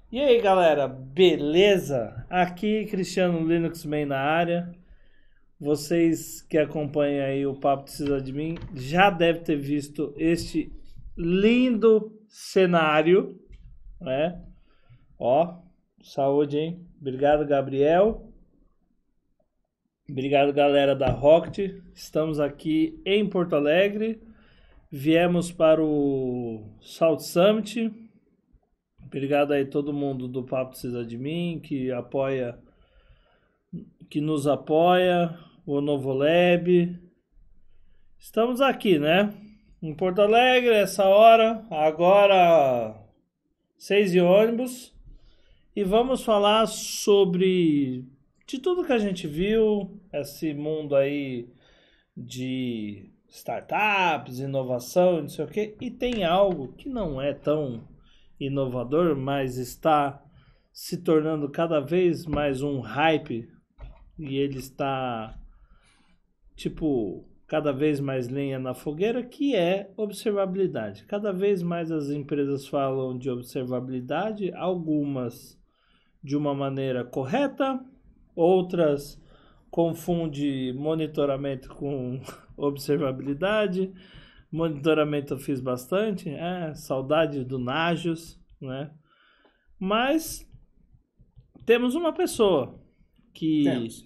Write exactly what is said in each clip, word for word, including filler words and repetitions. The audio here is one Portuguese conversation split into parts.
E aí galera, beleza? Aqui Cristiano Linux Man na área. Vocês que acompanham aí o Papo Precisa de Mim já devem ter visto este lindo cenário, né? Ó, saúde, hein? Obrigado, Gabriel. Obrigado, galera da Rocket. Estamos aqui em Porto Alegre. Viemos para o South Summit. Obrigado aí todo mundo do Papo Precisa de Mim, que apoia, que nos apoia, o Novo Lab. Estamos aqui, né? Em Porto Alegre, essa hora, agora seis de ônibus. E vamos falar sobre de tudo que a gente viu, esse mundo aí de startups, inovação, não sei o quê. E tem algo que não é tão inovador, mas está se tornando cada vez mais um hype e ele está tipo cada vez mais lenha na fogueira, que é observabilidade. Cada vez mais as empresas falam de observabilidade, algumas de uma maneira correta, outras confunde monitoramento com observabilidade. Monitoramento eu fiz bastante, é, saudade do Nagios, né? Mas temos uma pessoa que Temos.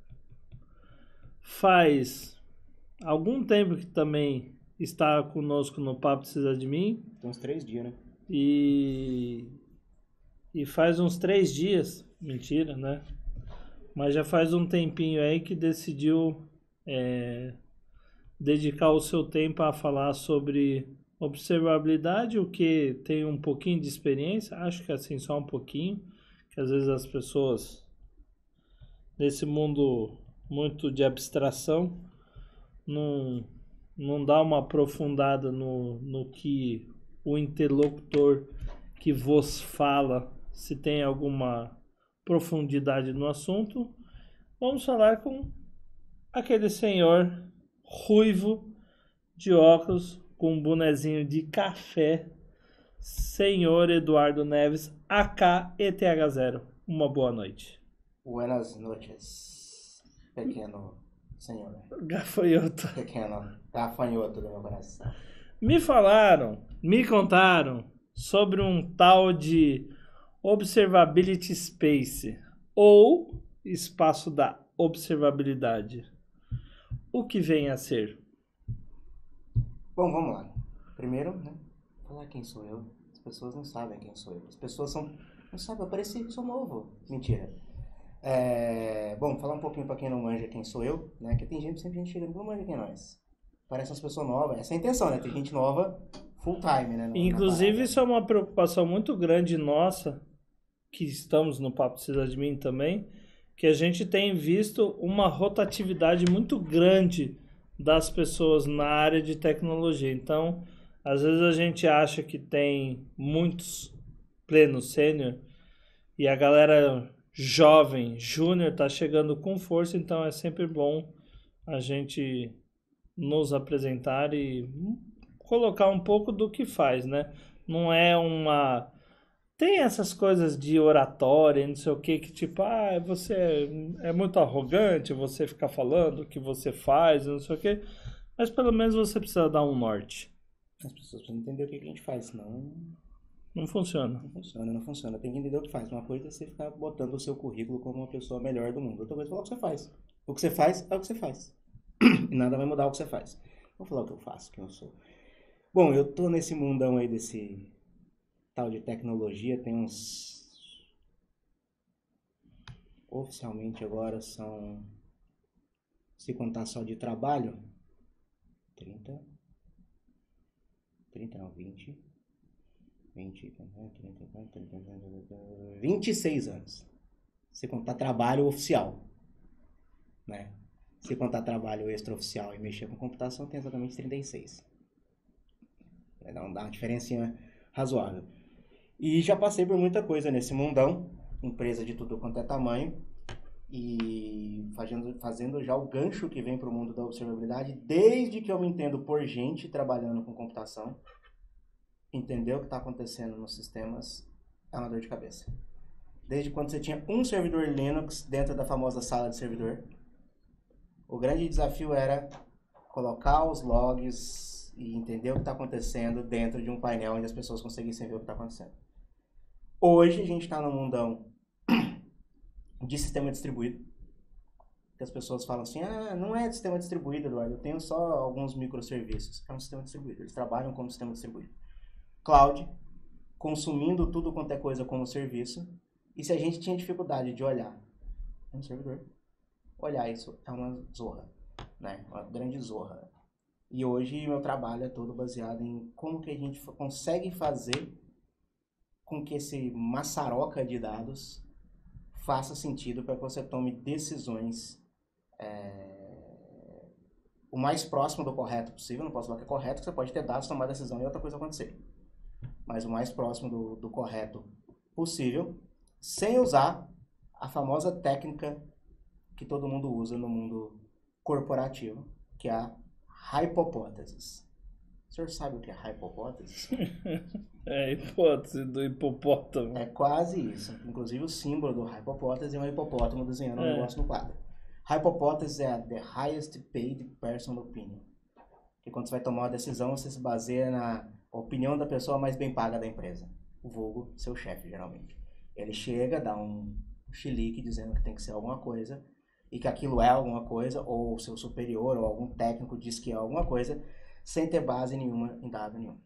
faz algum tempo que também está conosco no Papo Precisa de Mim Tem uns três dias, né? e, e faz uns três dias, mentira, né? Mas já faz um tempinho aí que decidiu é, dedicar o seu tempo a falar sobre observabilidade, o que tem um pouquinho de experiência, acho que assim só um pouquinho, que às vezes as pessoas nesse mundo muito de abstração não, não dá uma aprofundada no, no que o interlocutor que vos fala, se tem alguma profundidade no assunto. Vamos falar com aquele senhor ruivo de óculos com um bonezinho de café, senhor Eduardo Neves, A K E T H zero. Uma boa noite. Buenas noches, pequeno senhor. Gafanhoto. Pequeno gafanhoto do meu coração. Me falaram, me contaram sobre um tal de Observability Space, ou espaço da observabilidade. O que vem a ser? Bom, vamos lá. Primeiro, né? Falar quem sou eu. As pessoas não sabem quem sou eu. As pessoas são... Não sabem, eu pareci que sou novo. Mentira. É... Bom, falar um pouquinho pra quem não manja quem sou eu, né? Que tem gente, sempre gente chegando, não manja quem é nós. Parece umas pessoas novas. Essa é a intenção, né? Tem gente nova full time, né? no- na Inclusive, parada. isso é uma preocupação muito grande nossa, que estamos no Papo Precisa de Mim também, que a gente tem visto uma rotatividade muito grande das pessoas na área de tecnologia. Então, às vezes a gente acha que tem muitos plenos sênior e a galera jovem, júnior, está chegando com força, então é sempre bom a gente nos apresentar e colocar um pouco do que faz, né? Não é uma... Tem essas coisas de oratória, não sei o que, que tipo, ah, você é muito arrogante, você ficar falando o que você faz, não sei o que, mas pelo menos você precisa dar um norte. As pessoas precisam entender o que a gente faz, senão Não funciona. não funciona, não funciona. Tem que entender o que faz. Uma coisa é você ficar botando o seu currículo como uma pessoa melhor do mundo. Outra coisa é falar o que você faz. O que você faz é o que você faz. E nada vai mudar o que você faz. Vou falar o que eu faço, quem eu sou. Bom, eu tô nesse mundão aí desse tal de tecnologia, tem uns... Oficialmente agora são... Se contar só de trabalho, trinta... trinta não, vinte... vinte, trinta, trinta, trinta, vinte e seis anos. Se contar trabalho oficial, né? Se contar trabalho extraoficial e mexer com computação, tem exatamente trinta e seis. Vai dar uma diferencinha razoável. E já passei por muita coisa nesse mundão, empresa de tudo quanto é tamanho, e fazendo, fazendo já o gancho que vem para o mundo da observabilidade, desde que eu me entendo por gente trabalhando com computação, entender o que está acontecendo nos sistemas é uma dor de cabeça. Desde quando você tinha um servidor Linux dentro da famosa sala de servidor, o grande desafio era colocar os logs e entender o que está acontecendo dentro de um painel onde as pessoas conseguissem ver o que está acontecendo. Hoje a gente está num mundão de sistema distribuído, que as pessoas falam assim, ah, não é sistema distribuído, Eduardo, eu tenho só alguns microserviços. É um sistema distribuído, eles trabalham como sistema distribuído. Cloud, consumindo tudo quanto é coisa como serviço, e se a gente tinha dificuldade de olhar um servidor, olhar isso é uma zorra, né? Uma grande zorra. E hoje meu trabalho é todo baseado em como que a gente consegue fazer com que esse maçaroca de dados faça sentido para que você tome decisões é, o mais próximo do correto possível. Não posso falar que é correto, que você pode ter dados, tomar decisão e outra coisa acontecer. Mas o mais próximo do, do correto possível, sem usar a famosa técnica que todo mundo usa no mundo corporativo, que é a hypothesis. O senhor sabe o que é hypothesis? É a hipótese do hipopótamo. É quase isso. Inclusive o símbolo do hypothesis é um hipopótamo desenhando um É. negócio no quadro. Hypothesis é a the highest paid person opinion. Que quando você vai tomar uma decisão, você se baseia na opinião da pessoa mais bem paga da empresa. O vulgo, seu chefe, geralmente. Ele chega, dá um chilique dizendo que tem que ser alguma coisa, e que aquilo é alguma coisa, ou o seu superior, ou algum técnico diz que é alguma coisa, sem ter base nenhuma em dado nenhum.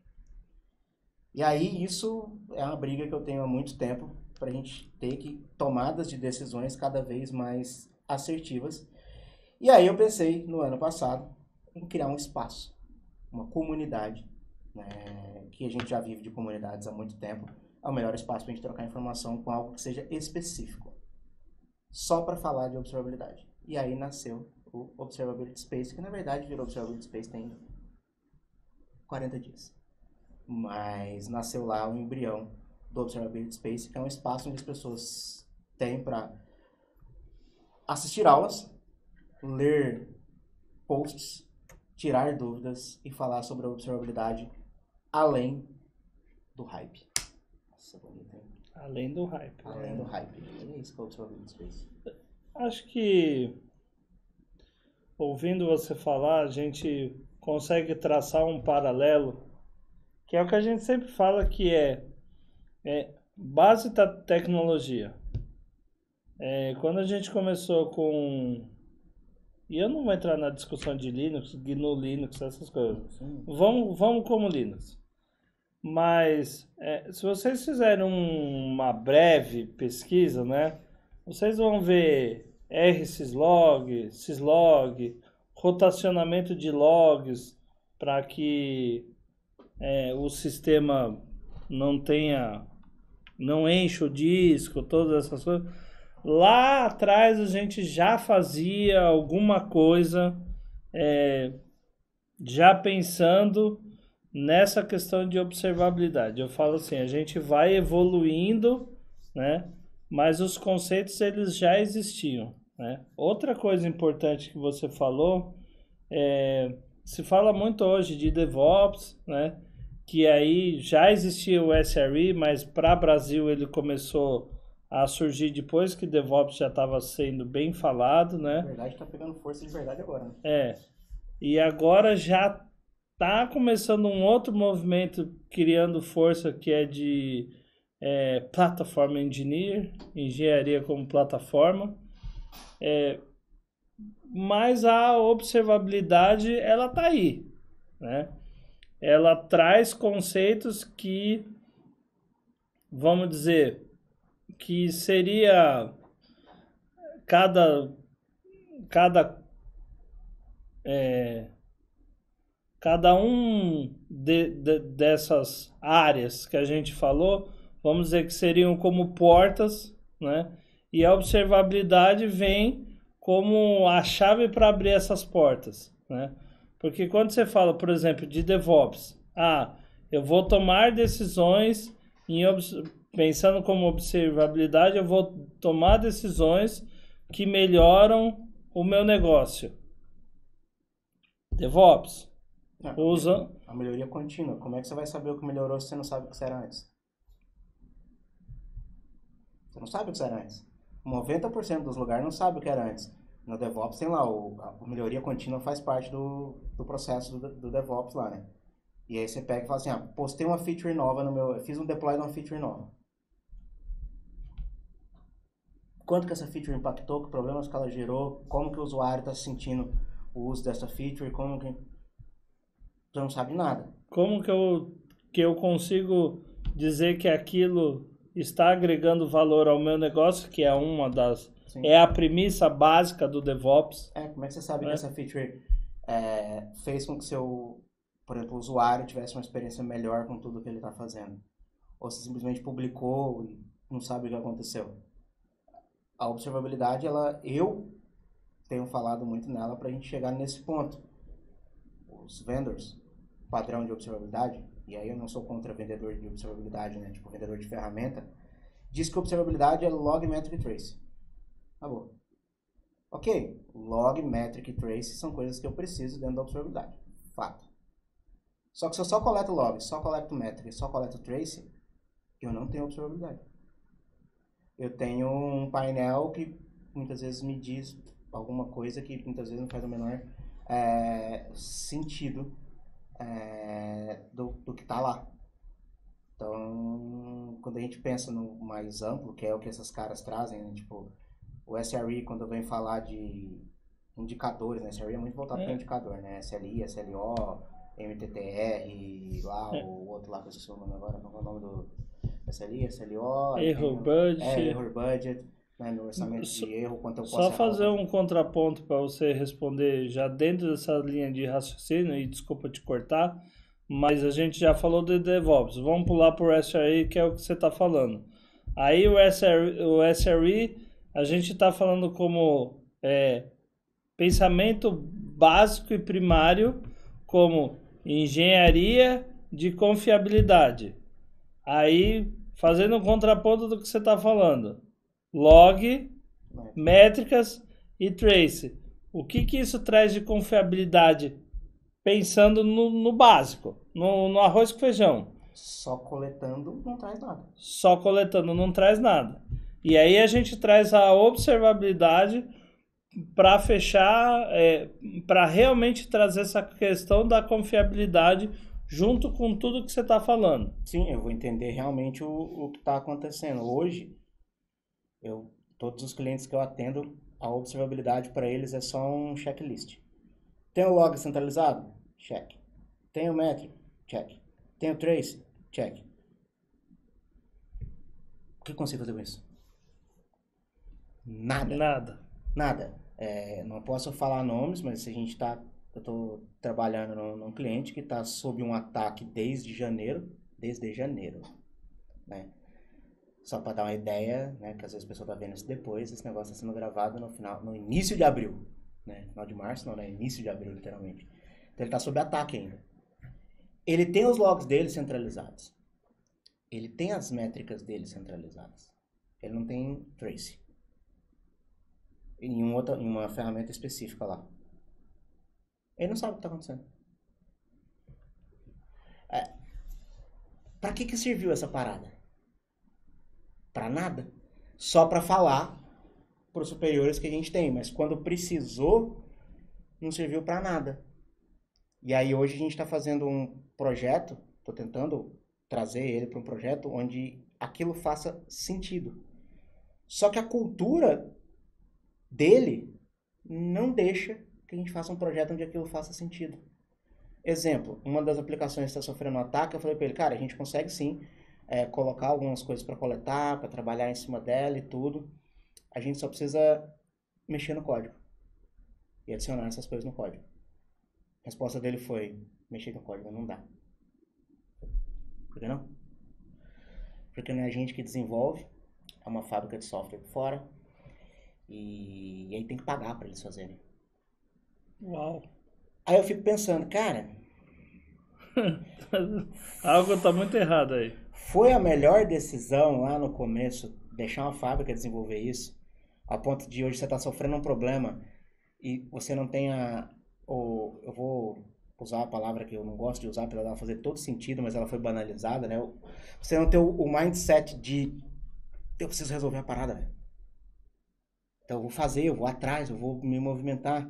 E aí isso é uma briga que eu tenho há muito tempo, para a gente ter que tomadas de decisões cada vez mais assertivas. E aí eu pensei, no ano passado, em criar um espaço, uma comunidade, né, que a gente já vive de comunidades há muito tempo. É o melhor espaço para a gente trocar informação com algo que seja específico, só para falar de observabilidade. E aí nasceu o Observability Space, que na verdade virou Observability Space tem quarenta dias. Mas nasceu lá o embrião do Observability Space, que é um espaço onde as pessoas têm para assistir aulas, ler posts, tirar dúvidas e falar sobre a observabilidade além do hype. Nossa, bonito, hein? Além do hype. Além do hype. É isso que é o Observability Space. Acho que, ouvindo você falar, a gente consegue traçar um paralelo, que é o que a gente sempre fala, que é, é base da tecnologia. É, quando a gente começou com... E eu não vou entrar na discussão de Linux, G N U Linux, essas coisas. Vamos, vamos como Linux. Mas, é, se vocês fizerem um, uma breve pesquisa, né, vocês vão ver R syslog, syslog, rotacionamento de logs para que é, o sistema não tenha, não enche o disco, todas essas coisas. Lá atrás a gente já fazia alguma coisa, é, já pensando nessa questão de observabilidade. Eu falo assim, a gente vai evoluindo, né? Mas os conceitos eles já existiam, né? Outra coisa importante que você falou, é, se fala muito hoje de DevOps, né? Que aí já existia o S R E, mas para o Brasil ele começou a surgir depois que DevOps já estava sendo bem falado, né? Na verdade, está pegando força de verdade agora, né? É. E agora já está começando um outro movimento criando força que é de é, Platform Engineer, engenharia como plataforma. É, mas a observabilidade, ela está aí, né? Ela traz conceitos que, vamos dizer, que seria cada cada é, cada um de, de, dessas áreas que a gente falou, vamos dizer que seriam como portas, né? E a observabilidade vem como a chave para abrir essas portas, né? Porque quando você fala, por exemplo, de DevOps, ah, eu vou tomar decisões em pensando como observabilidade, eu vou tomar decisões que melhoram o meu negócio. DevOps. Não, Usa... A melhoria contínua. Como é que você vai saber o que melhorou se você não sabe o que era antes? Você não sabe o que era antes. noventa por cento dos lugares não sabe o que era antes. No DevOps tem lá, o, a melhoria contínua faz parte do, do processo do, do DevOps lá, né? E aí você pega e fala assim, ah, postei uma feature nova no meu... Fiz um deploy de uma feature nova. Quanto que essa feature impactou, que problemas que ela gerou, como que o usuário está sentindo o uso dessa feature, como que... Você não sabe nada. Como que eu, que eu consigo dizer que aquilo está agregando valor ao meu negócio, que é uma das... Sim. É a premissa básica do DevOps. É, como é que você sabe é. que essa feature é, fez com que seu, por exemplo, o usuário tivesse uma experiência melhor com tudo que ele está fazendo? Ou você simplesmente publicou e não sabe o que aconteceu? A observabilidade, ela, eu tenho falado muito nela para a gente chegar nesse ponto. Os vendors, padrão de observabilidade, e aí eu não sou contra vendedor de observabilidade, né, tipo vendedor de ferramenta, diz que observabilidade é log, metric e trace. Acabou. Ok, log, metric e trace são coisas que eu preciso dentro da observabilidade. Fato. Só que se eu só coleto log, só coleto metric, só coleto trace, eu não tenho observabilidade. Eu tenho um painel que muitas vezes me diz alguma coisa que muitas vezes não faz o menor é, sentido é, do, do que está lá. Então, quando a gente pensa no mais amplo, que é o que essas caras trazem, né? Tipo, o S R E, quando vem falar de indicadores, né? S R E é muito voltado é. para indicador, né? S L I, S L O, M T T R, lá, é. o outro lá que eu esqueci o nome agora, qual é o nome do S L I, S L O... Error budget. É, error budget, né? No orçamento so, de erro, quanto eu posso Só fazer errar. um contraponto para você responder já dentro dessa linha de raciocínio, e desculpa te cortar, mas a gente já falou de DevOps. Vamos pular para o S R E, que é o que você está falando. Aí o S R, o S R E... A gente está falando como é, pensamento básico e primário, como engenharia de confiabilidade. Aí, fazendo um contraponto do que você está falando, log, métricas e trace. O que, que isso traz de confiabilidade? Pensando no, no básico, no, no arroz com feijão. Só coletando não traz nada. Só coletando não traz nada. E aí a gente traz a observabilidade para fechar, é, para realmente trazer essa questão da confiabilidade junto com tudo que você está falando. Sim, eu vou entender realmente o, o que está acontecendo. Hoje, eu, todos os clientes que eu atendo, a observabilidade para eles é só um checklist. Tem o log centralizado? Check. Tem o metric? Check. Tem o trace? Check. O que eu consigo fazer com isso? Nada. Nada. Nada. É, não posso falar nomes, mas se a gente tá... Eu estou trabalhando num, num cliente que está sob um ataque desde janeiro. Desde janeiro. Né? Só para dar uma ideia, né? Que às vezes a pessoa está vendo isso depois. Esse negócio está sendo gravado no final, no início de abril. Né? Final de março, não, né? Início de abril, literalmente. Então ele está sob ataque ainda. Ele tem os logs dele centralizados. Ele tem as métricas dele centralizadas. Ele não tem trace. Em, um outra, em uma ferramenta específica lá. Ele não sabe o que está acontecendo. É, para que que serviu essa parada? Para nada. Só para falar para os superiores que a gente tem. Mas quando precisou, não serviu para nada. E aí hoje a gente está fazendo um projeto, estou tentando trazer ele para um projeto onde aquilo faça sentido. Só que a cultura dele não deixa que a gente faça um projeto onde aquilo faça sentido. Exemplo, uma das aplicações que está sofrendo um ataque, eu falei para ele, cara, a gente consegue sim é, colocar algumas coisas para coletar, para trabalhar em cima dela e tudo. A gente só precisa mexer no código e adicionar essas coisas no código. A resposta dele foi, mexer no código não dá. Por que não? Porque não é a gente que desenvolve, é uma fábrica de software por fora, e, e aí tem que pagar para eles fazerem. Uau! Aí eu fico pensando, cara... Algo tá muito errado aí. Foi a melhor decisão lá no começo, deixar uma fábrica desenvolver isso, a ponto de hoje você tá sofrendo um problema e você não tenha... Ou, eu vou usar a palavra que eu não gosto de usar para ela fazer todo sentido, mas ela foi banalizada, né? Você não ter o, o mindset de eu preciso resolver a parada, velho. Então eu vou fazer, eu vou atrás, eu vou me movimentar.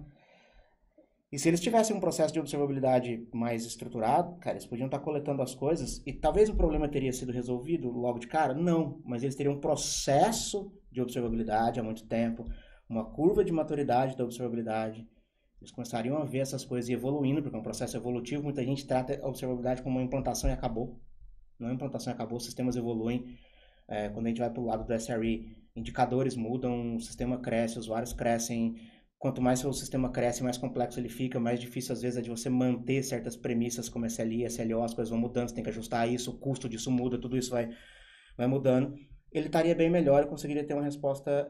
E se eles tivessem um processo de observabilidade mais estruturado, cara, eles podiam estar coletando as coisas e talvez o problema teria sido resolvido logo de cara? Não, mas eles teriam um processo de observabilidade há muito tempo, uma curva de maturidade da observabilidade. Eles começariam a ver essas coisas evoluindo, porque é um processo evolutivo. Muita gente trata a observabilidade como uma implantação e acabou. Não é implantação e acabou, os sistemas evoluem. É, quando a gente vai para o lado do S R E, indicadores mudam, o sistema cresce, usuários crescem. Quanto mais o sistema cresce, mais complexo ele fica, mais difícil às vezes é de você manter certas premissas como S L I, S L O, as coisas vão mudando, você tem que ajustar isso, o custo disso muda, tudo isso vai, vai mudando. Ele estaria bem melhor e conseguiria ter uma resposta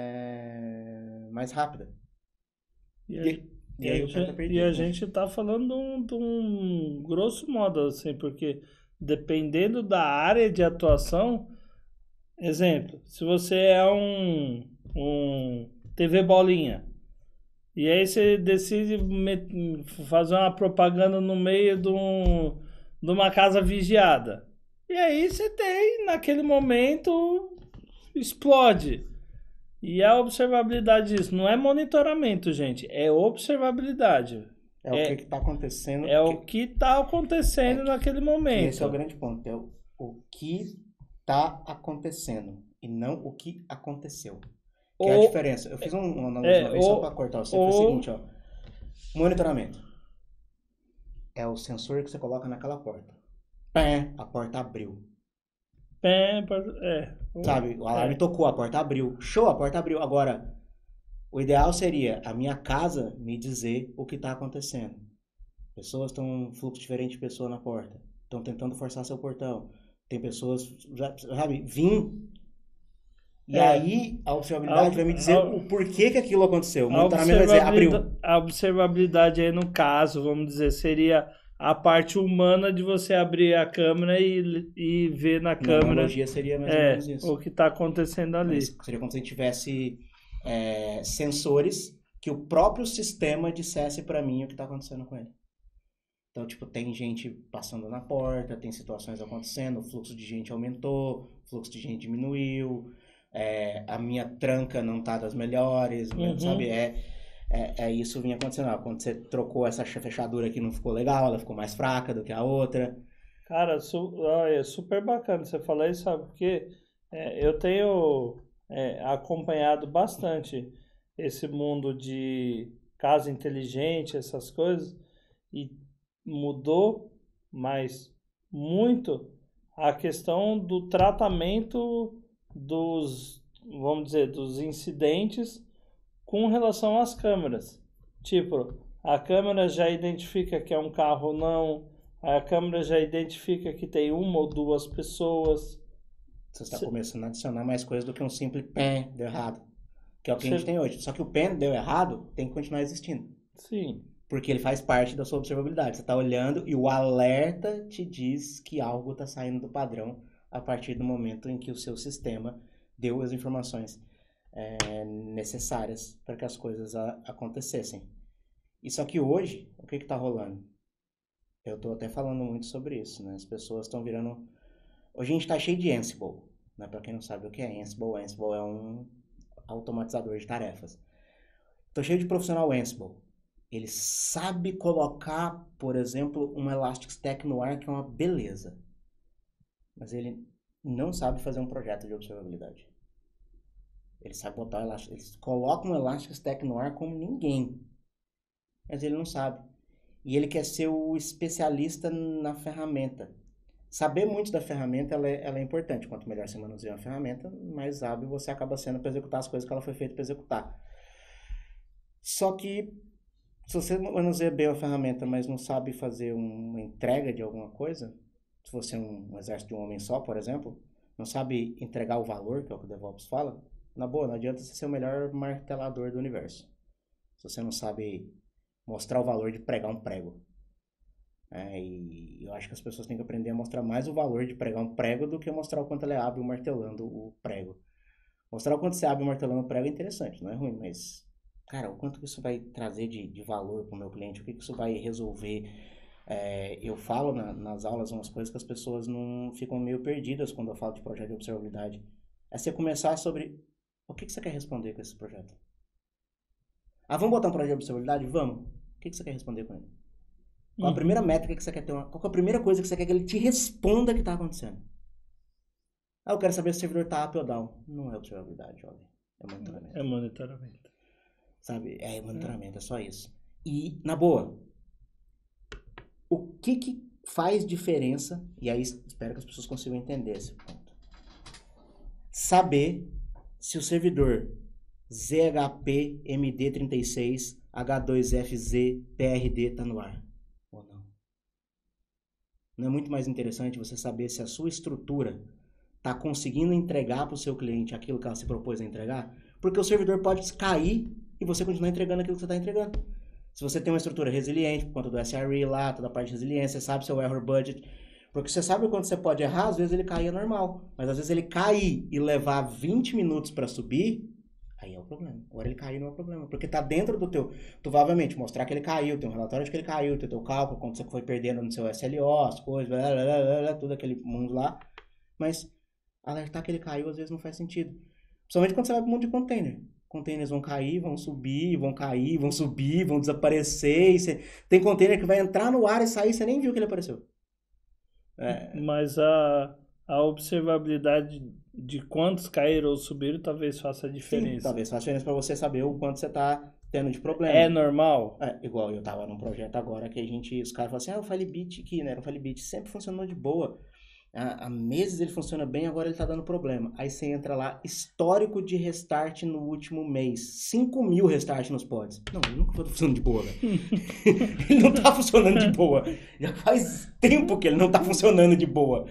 é, mais rápida. E, e, e, e aí a, gente, perdido, e a né? gente tá falando de um, de um grosso modo, assim, porque dependendo da área de atuação, exemplo, se você é um, um T V bolinha, e aí você decide fazer uma propaganda no meio de, um, de uma casa vigiada. E aí você tem, naquele momento, explode. E a observabilidade disso não é monitoramento, gente. É observabilidade. É, é o que está acontecendo. É que... o que está acontecendo é, naquele momento. Esse é o grande ponto. É o, o que está acontecendo e não o que aconteceu. Que ou, é a diferença. Eu fiz um, uma analogia é, uma vez ou, só para cortar você. Ou, foi o seguinte, ó. Monitoramento. É o sensor que você coloca naquela porta. Pé, a porta abriu. Pé, é. Sabe, o alarme é. tocou, a porta abriu. Show, a porta abriu. Agora, o ideal seria a minha casa me dizer o que está acontecendo. Pessoas estão, um fluxo diferente de pessoa na porta. Estão tentando forçar seu portão. Tem pessoas, sabe, vim... E é. aí, a observabilidade a, vai me dizer a, o porquê que aquilo aconteceu. O monitoramento vai dizer, abriu. A observabilidade aí, no caso, vamos dizer, seria a parte humana de você abrir a câmera e, e ver na câmera. A analogia seria mais ou é, menos isso. O que está acontecendo ali. Mas seria como se a gente tivesse é, sensores que o próprio sistema dissesse para mim o que está acontecendo com ele. Então, tipo, tem gente passando na porta, tem situações acontecendo, o fluxo de gente aumentou, o fluxo de gente diminuiu. É, a minha tranca não tá das melhores, uhum. sabe? É, é, é isso vinha acontecendo. Ah, quando você trocou essa fechadura aqui não ficou legal, ela ficou mais fraca do que a outra. Cara, su, é super bacana você falar isso, sabe? Porque é, eu tenho é, acompanhado bastante esse mundo de casa inteligente, essas coisas, e mudou, mas muito, a questão do tratamento dos, vamos dizer, dos incidentes com relação às câmeras. Tipo, a câmera já identifica que é um carro ou não, a câmera já identifica que tem uma ou duas pessoas. Você está Cê... começando a adicionar mais coisas do que um simples pé deu errado, que é o que Cê... a gente tem hoje. Só que o pé deu errado tem que continuar existindo. Sim. Porque ele faz parte da sua observabilidade. Você está olhando e o alerta te diz que algo está saindo do padrão a partir do momento em que o seu sistema deu as informações é, necessárias para que as coisas a, acontecessem. E só que hoje, o que está rolando? Eu estou até falando muito sobre isso, né? As pessoas estão virando... Hoje a gente está cheio de Ansible, né? Para quem não sabe o que é Ansible, Ansible é um automatizador de tarefas. Estou cheio de profissional Ansible. Ele sabe colocar, por exemplo, um Elastic Stack no ar, que é uma beleza. Mas ele não sabe fazer um projeto de observabilidade. Ele sabe botar o Elastic... Ele coloca um Elastic Stack no ar como ninguém. Mas ele não sabe. E ele quer ser o especialista na ferramenta. Saber muito da ferramenta, ela é, ela é importante. Quanto melhor você manuseia uma ferramenta, mais hábil você acaba sendo para executar as coisas que ela foi feita para executar. Só que, se você manuseia bem a ferramenta, mas não sabe fazer uma entrega de alguma coisa... Se você é um, um exército de um homem só, por exemplo, não sabe entregar o valor, que é o que o DevOps fala, na boa, não adianta você ser o melhor martelador do universo. Se você não sabe mostrar o valor de pregar um prego. É, e eu acho que as pessoas têm que aprender a mostrar mais o valor de pregar um prego do que mostrar o quanto ela é hábil martelando o prego. Mostrar o quanto você é hábil martelando o prego é interessante, não é ruim, mas, cara, o quanto isso vai trazer de, de valor para o meu cliente, o que isso vai resolver. É, eu falo na, nas aulas umas coisas que as pessoas não ficam meio perdidas quando eu falo de projeto de observabilidade. É você começar sobre o que, que você quer responder com esse projeto. Ah, vamos botar um projeto de observabilidade? Vamos. O que, que você quer responder com ele? Qual a primeira métrica que você quer ter? Uma, qual é a primeira coisa que você quer que ele te responda que está acontecendo? Ah, eu quero saber se o servidor está up ou down. Não é observabilidade, jovem. É monitoramento. É monitoramento. Sabe? É monitoramento, é só isso. E, na boa, o que que faz diferença, e aí espero que as pessoas consigam entender esse ponto. Saber se o servidor Z H P M D trinta e seis H dois F Z P R D está no ar ou não. Não é muito mais interessante você saber se a sua estrutura está conseguindo entregar para o seu cliente aquilo que ela se propôs a entregar? Porque o servidor pode cair e você continuar entregando aquilo que você está entregando. Se você tem uma estrutura resiliente, por conta do S R E lá, toda a parte de resiliência, você sabe seu error budget. Porque você sabe quando você pode errar, às vezes ele cair é normal. Mas às vezes ele cair e levar vinte minutos para subir, aí é o problema. Agora ele cair não é o problema. Porque tá dentro do teu... Tu vai, obviamente, mostrar que ele caiu, tem um relatório de que ele caiu, tem o teu cálculo, quando você foi perdendo no seu S L O, as coisas, blá, blá, blá, blá, tudo aquele mundo lá. Mas alertar que ele caiu às vezes não faz sentido. Principalmente quando você vai para um monte de container. Containers vão cair, vão subir, vão cair, vão subir, vão desaparecer. Você... Tem container que vai entrar no ar e sair, você nem viu que ele apareceu. É... Mas a, a observabilidade de quantos caíram ou subiram talvez faça a diferença. Sim, talvez faça a diferença para você saber o quanto você está tendo de problema. É normal? É, igual eu tava num projeto agora que a gente, os caras falaram assim, ah, o Filebit aqui, né? O Filebit sempre funcionou de boa. Há meses ele funciona bem, agora ele tá dando problema. Aí você entra lá, histórico de restart no último mês. cinco mil restart nos pods. Não, ele nunca tá funcionando de boa, velho. Ele não tá funcionando de boa. Já faz tempo que ele não tá funcionando de boa.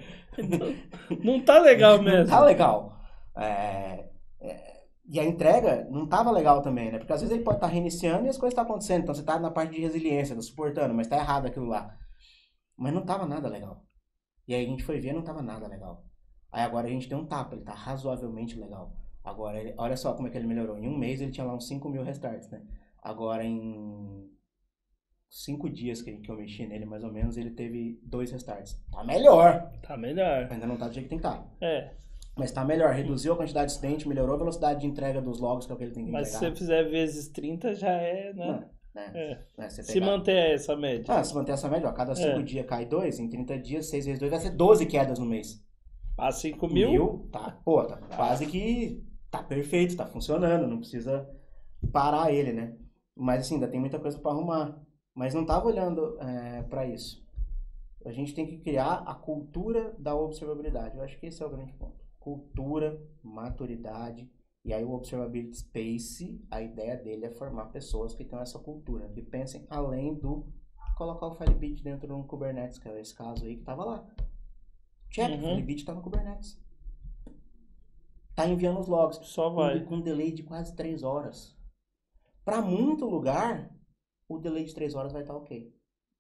Não, não tá legal mesmo. Não tá legal. É, é, e a entrega não tava legal também, né? Porque às vezes ele pode estar tá reiniciando e as coisas estão tá acontecendo. Então você tá na parte de resiliência, tá suportando, mas tá errado aquilo lá. Mas não tava nada legal. E aí a gente foi ver, não tava nada legal. Aí agora a gente tem um tapa, ele tá razoavelmente legal. Agora, ele, olha só como é que ele melhorou. Em um mês ele tinha lá uns cinco mil restarts, né? Agora em cinco dias que, que eu mexi nele, mais ou menos, ele teve dois restarts. Tá melhor. Tá melhor. Ainda não tá do jeito que tem que estar. É. Mas tá melhor. Reduziu a quantidade de incidente, melhorou a velocidade de entrega dos logs, que é o que ele tem que Mas entregar. se você fizer vezes trinta, já é, né? Não. É, é. É, se manter essa média. Ah, se manter essa média, ó, cada cinco é. dias cai dois, em trinta dias, seis vezes dois, vai ser doze quedas no mês. A cinco mil? Mil, tá, pô, tá ah. quase que tá perfeito, tá funcionando, não precisa parar ele, né? Mas assim, ainda tem muita coisa para arrumar. Mas não tava olhando é, para isso. A gente tem que criar a cultura da observabilidade. Eu acho que esse é o grande ponto. Cultura, maturidade. E aí o Observability Space, a ideia dele é formar pessoas que tenham essa cultura, que pensem além do colocar o Filebit dentro de um Kubernetes, que é esse caso aí que tava lá. Check, uhum. O Filebit tá no Kubernetes. Tá enviando os logs. Só vai. Com um delay de quase três horas. Para muito lugar, o delay de três horas vai estar ok.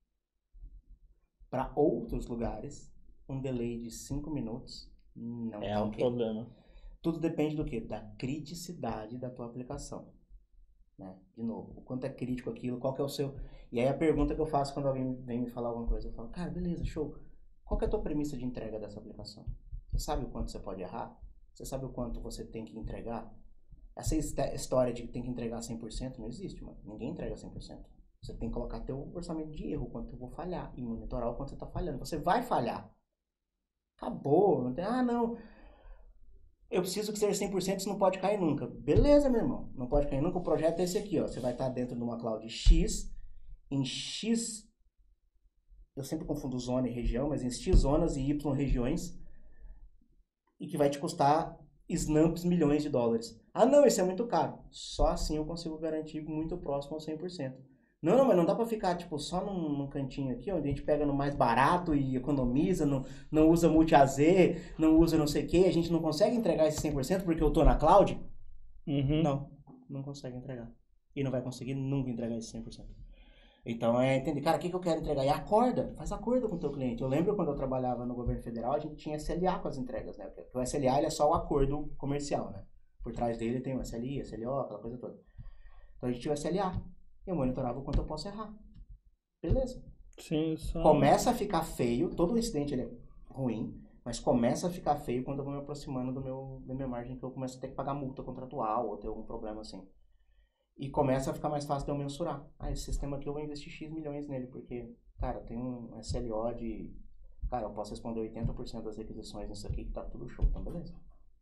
Para outros lugares, um delay de cinco minutos não é tá um ok. problema. Tudo depende do quê? Da criticidade da tua aplicação. Né? De novo, o quanto é crítico aquilo, qual que é o seu... E aí a pergunta que eu faço quando alguém vem me falar alguma coisa, eu falo, cara, beleza, show. Qual que é a tua premissa de entrega dessa aplicação? Você sabe o quanto você pode errar? Você sabe o quanto você tem que entregar? Essa história de que tem que entregar cem por cento não existe, mano. Ninguém entrega cem por cento. Você tem que colocar teu orçamento de erro, quanto eu vou falhar, e monitorar o quanto você tá falhando. Você vai falhar. Acabou. Não tem... Ah, não... Eu preciso que seja cem por cento, isso não pode cair nunca. Beleza, meu irmão. Não pode cair nunca. O projeto é esse aqui, ó. Você vai estar dentro de uma cloud X. Em X... Eu sempre confundo zona e região, mas em X zonas e Y regiões. E que vai te custar snamps milhões de dólares. Ah, não, isso é muito caro. Só assim eu consigo garantir muito próximo ao cem por cento. Não, não, mas não dá pra ficar, tipo, só num, num cantinho aqui, onde a gente pega no mais barato e economiza, não, não usa multi-A Z, não usa não sei o que, a gente não consegue entregar esse cem por cento porque eu tô na cloud? Uhum. Não, não consegue entregar. E não vai conseguir nunca entregar esse cem por cento. Então, é entender, cara, o que, que eu quero entregar? E acorda, faz acordo com o teu cliente. Eu lembro quando eu trabalhava no governo federal, a gente tinha S L A com as entregas, né? Porque o S L A ele é só o acordo comercial, né? Por trás dele tem o S L I, S L O, aquela coisa toda. Então, a gente tinha o S L A. Eu monitorava o quanto eu posso errar. Beleza. Sim, só... Começa a ficar feio, todo incidente ele é ruim, Mas começa a ficar feio quando eu vou me aproximando do meu, da minha margem, que eu começo a ter que pagar multa contratual ou ter algum problema assim. E começa a ficar mais fácil de eu mensurar. Ah, esse sistema aqui eu vou investir X milhões nele, porque, cara, tem um S L O de... Cara, eu posso responder oitenta por cento das requisições nisso aqui, que tá tudo show, então beleza.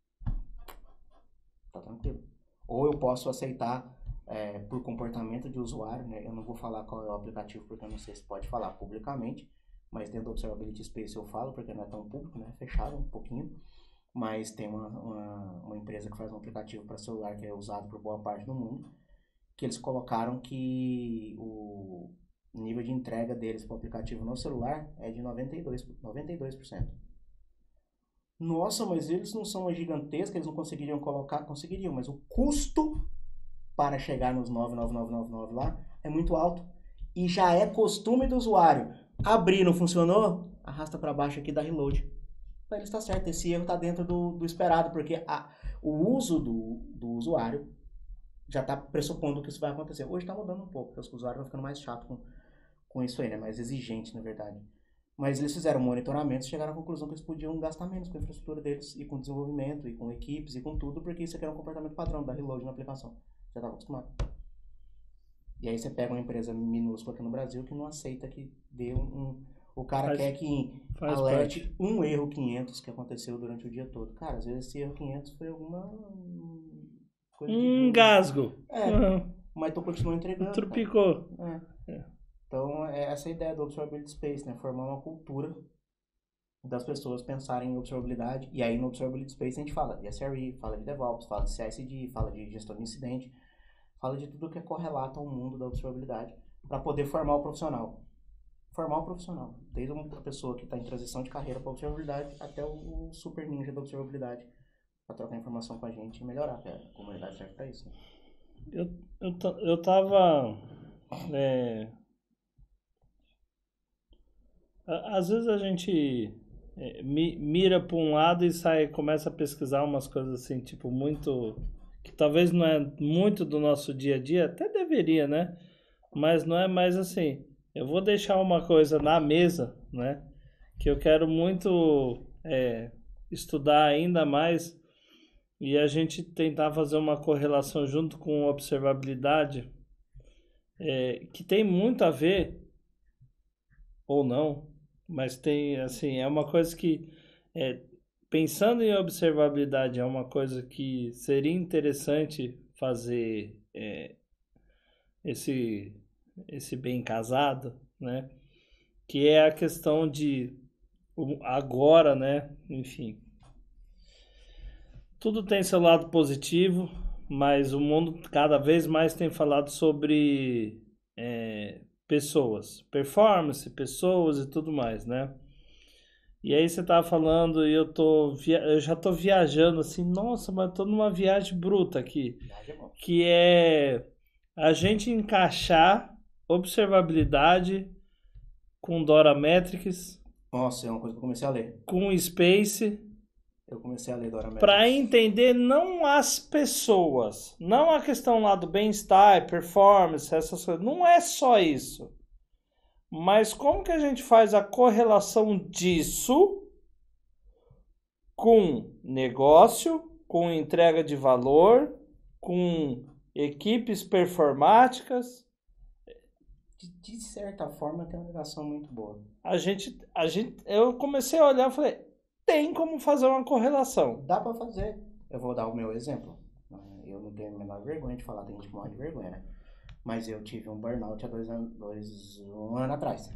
Tá tranquilo. Ou eu posso aceitar é, por comportamento de usuário, né? Eu não vou falar qual é o aplicativo, porque eu não sei se pode falar publicamente, mas dentro do Observability Space eu falo, porque não é tão público, né? Fechado um pouquinho. Mas tem uma, uma, uma empresa que faz um aplicativo para celular que é usado por boa parte do mundo, que eles colocaram que o nível de entrega deles para o aplicativo no celular é de noventa e dois por cento. Nossa, mas eles não são uma gigantesca, eles não conseguiriam colocar, conseguiriam, mas o custo para chegar nos nove mil novecentos e noventa e nove lá é muito alto. E já é costume do usuário. Abrir, não funcionou? Arrasta para baixo aqui, dá reload. Para ele está certo, esse erro está dentro do, do esperado, porque a, o uso do, do usuário já está pressupondo que isso vai acontecer. Hoje está mudando um pouco, porque os usuários estão ficando mais chatos com, com isso aí, né? Mais exigentes, na verdade. Mas eles fizeram monitoramentos e chegaram à conclusão que eles podiam gastar menos com a infraestrutura deles, e com desenvolvimento, e com equipes, e com tudo, porque isso aqui era um comportamento padrão, da reload na aplicação. Já estava acostumado. E aí você pega uma empresa minúscula aqui no Brasil que não aceita que dê um... um o cara faz, quer que alerte parte. um erro quinhentos que aconteceu durante o dia todo. Cara, às vezes esse erro quinhentos foi alguma... Coisa um de... gasgo. É, uhum. Mas tu continua entregando. Trupicou. É. É. Então, é essa ideia do Observability Space, né? Formar uma cultura das pessoas pensarem em observabilidade. E aí, no Observability Space, a gente fala de S R E, fala de DevOps, fala de C I C D, fala de gestão de incidente, fala de tudo que é correlato ao mundo da observabilidade, para poder formar o profissional. Formar o profissional. Desde uma pessoa que está em transição de carreira para observabilidade até o super ninja da observabilidade, para trocar informação com a gente e melhorar, porque a comunidade serve para isso. Né? Eu, eu, eu tava... É... Às vezes a gente é, mira para um lado e sai, começa a pesquisar umas coisas assim, tipo, muito... que talvez não é muito do nosso dia a dia, até deveria, né? Mas não é mais assim. Eu vou deixar uma coisa na mesa, né? Que eu quero muito é, estudar ainda mais e a gente tentar fazer uma correlação junto com observabilidade, é, que tem muito a ver, ou não, mas tem, assim, é uma coisa que, é, pensando em observabilidade, é uma coisa que seria interessante fazer é, esse, esse bem casado, né? Que é a questão de agora, né? Enfim, tudo tem seu lado positivo, mas o mundo cada vez mais tem falado sobre é, pessoas, performance, pessoas e tudo mais, né? E aí você tava falando e eu tô via... eu já tô viajando assim, nossa, mas tô numa viagem bruta aqui, que é a gente encaixar observabilidade com Dora Metrics. Nossa, é uma coisa que eu comecei a ler. Com Space. Eu comecei a ler Dora Metrics. Para entender não as pessoas, não a questão lá do bem-estar, performance, essas coisas. Não é só isso. Mas como que a gente faz a correlação disso com negócio, com entrega de valor, com equipes performáticas? De, de certa forma tem uma ligação muito boa. A gente, a gente, eu comecei a olhar e falei, tem como fazer uma correlação. Dá para fazer. Eu vou dar o meu exemplo. Eu não tenho a menor vergonha de falar, tem gente que morre de vergonha, né? Mas eu tive um burnout há dois anos, dois, um ano atrás.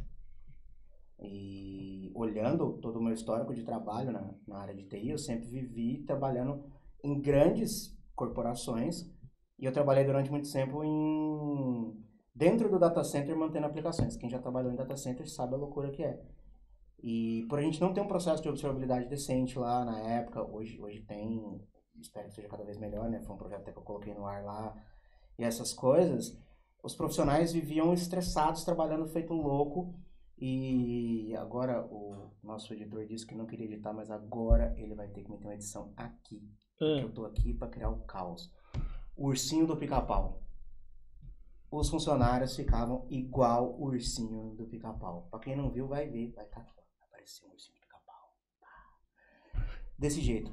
E olhando todo o meu histórico de trabalho na, na área de T I, eu sempre vivi trabalhando em grandes corporações. E eu trabalhei durante muito tempo em, dentro do data center mantendo aplicações. Quem já trabalhou em data center sabe a loucura que é. E por a gente não ter um processo de observabilidade decente lá na época, hoje, hoje tem, espero que seja cada vez melhor, né? Foi um projeto que eu coloquei no ar lá. E essas coisas... Os profissionais viviam estressados, trabalhando feito louco, e agora o nosso editor disse que não queria editar, mas agora ele vai ter que meter uma edição aqui, porque eu tô aqui para criar o caos. O ursinho do pica-pau. Os funcionários ficavam igual o ursinho do pica-pau. Para quem não viu, vai ver, vai estar aqui, vai aparecer um ursinho do pica-pau. desse jeito.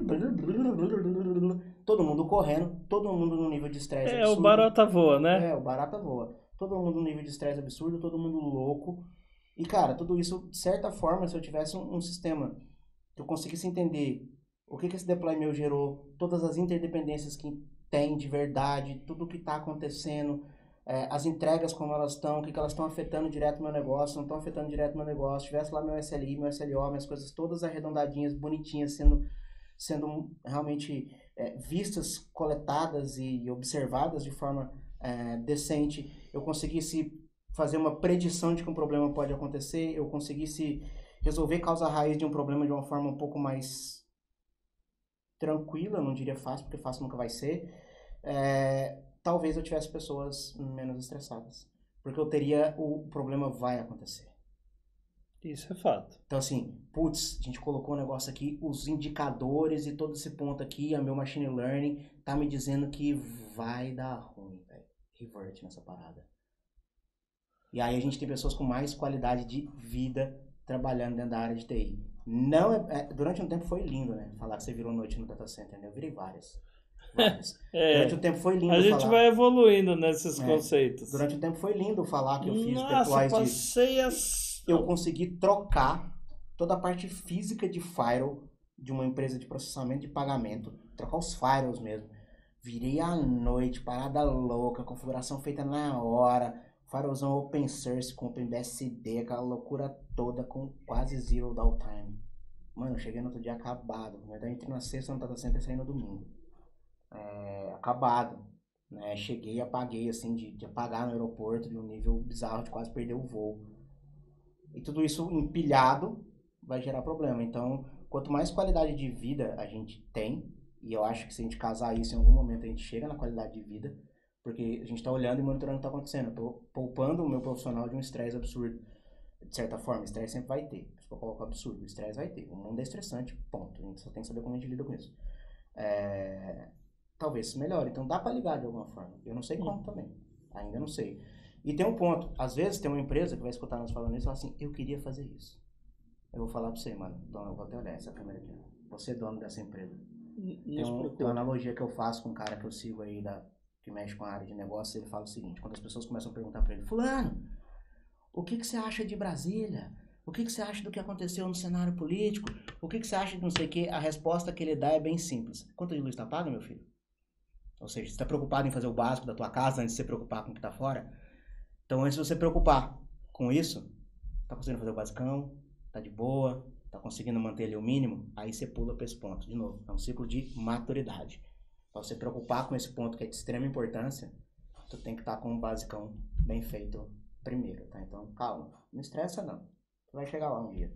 Todo mundo correndo, todo mundo no nível de estresse É, absurdo. o barata voa, né? É, o barata voa. Todo mundo no nível de estresse absurdo, todo mundo louco. E, cara, tudo isso, de certa forma, se eu tivesse um, um sistema que eu conseguisse entender o que, que esse deploy meu gerou, todas as interdependências que tem de verdade, tudo que está acontecendo, é, as entregas como elas estão, o que, que elas estão afetando direto o meu negócio, não estão afetando direto o meu negócio, tivesse lá meu S L I, meu S L O, minhas coisas todas arredondadinhas, bonitinhas, sendo, sendo realmente é, vistas, coletadas e observadas de forma é, decente, eu conseguisse fazer uma predição de que um problema pode acontecer, eu conseguisse resolver causa raiz de um problema de uma forma um pouco mais tranquila, não diria fácil, porque fácil nunca vai ser, é, talvez eu tivesse pessoas menos estressadas. Porque eu teria, o problema vai acontecer. Isso é fato. Então assim, putz, a gente colocou um negócio aqui, os indicadores e todo esse ponto aqui, a meu machine learning tá me dizendo que vai dar ruim, velho. Revert nessa parada. E aí a gente tem pessoas com mais qualidade de vida trabalhando dentro da área de T I. Não é, é, durante um tempo foi lindo, né? Falar que você virou noite no data center, né? Eu virei várias. várias. É, durante um tempo foi lindo a gente falar. vai evoluindo nesses É, conceitos. Durante um tempo foi lindo falar que eu fiz Nossa, deploys de... passei as... Eu consegui trocar toda a parte física de firewall de uma empresa de processamento de pagamento. Trocar os firewalls mesmo. Virei à noite, parada louca, configuração feita na hora... Firewallzão open source com OpenBSD, aquela loucura toda com quase zero downtime. Mano, eu cheguei no outro dia acabado. Na verdade, entrei na sexta no data center e saí no domingo. É, acabado. Né? Cheguei e apaguei, assim, de, de apagar no aeroporto de um nível bizarro de quase perder o voo. E tudo isso empilhado vai gerar problema. Então, quanto mais qualidade de vida a gente tem, e eu acho que se a gente casar isso em algum momento a gente chega na qualidade de vida, porque a gente está olhando e monitorando o que está acontecendo. Eu estou poupando o meu profissional de um estresse absurdo. De certa forma, estresse sempre vai ter. Se eu colocar absurdo, estresse vai ter. O mundo é estressante, ponto. A gente só tem que saber como a gente lida com isso. É... Talvez isso melhore. Então dá para ligar de alguma forma. Eu não sei como também. Ainda não sei. E tem um ponto. Às vezes tem uma empresa que vai escutar nós falando isso e fala assim, eu queria fazer isso. Eu vou falar para você, mano. Dono, eu vou até olhar essa câmera aqui. Você é dono dessa empresa. Tem, um, tem uma analogia que eu faço com um cara que eu sigo aí da... que mexe com a área de negócio, ele fala o seguinte, quando as pessoas começam a perguntar para ele, fulano, o que, que você acha de Brasília? O que, que você acha do que aconteceu no cenário político? O que, que você acha de não sei o que? A resposta que ele dá é bem simples. Quanto de luz está paga, meu filho? Ou seja, você está preocupado em fazer o básico da tua casa antes de você preocupar com o que está fora? Então, antes de você preocupar com isso, tá conseguindo fazer o basicão, tá de boa, tá conseguindo manter ali o mínimo, aí você pula para esse ponto. De novo, é um ciclo de maturidade. Pra você preocupar com esse ponto que é de extrema importância, tu tem que estar com um basicão bem feito primeiro, tá? Então, calma. Não estressa, não. Tu vai chegar lá um dia.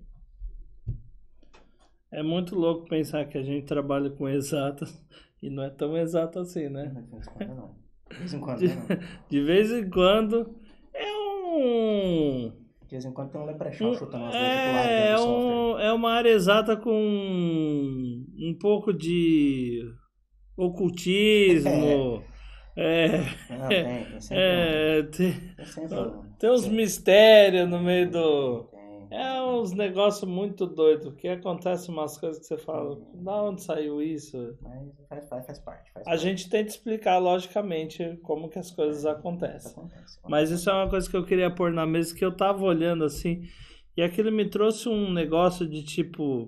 É muito louco pensar que a gente trabalha com exatas e não é tão exato assim, né? De vez em quando não. De vez em quando De, não. de vez em quando é um... De vez em quando tem um leprechal um chutando umas letras pro lado é, dentro do um, software. é uma área exata com um pouco de ocultismo. É, Não, tem, tem sempre é, um. tem, Tem sempre um. tem uns Tem, mistérios no meio do... tem. É uns negócios muito doidos, que acontece umas coisas que você fala, da onde saiu isso? Mas faz, faz, faz parte. Faz A parte. gente tenta explicar logicamente como que as coisas Isso acontecem. acontece. Mas isso é uma coisa que eu queria pôr na mesa, que eu tava olhando assim, e aquilo me trouxe um negócio de tipo...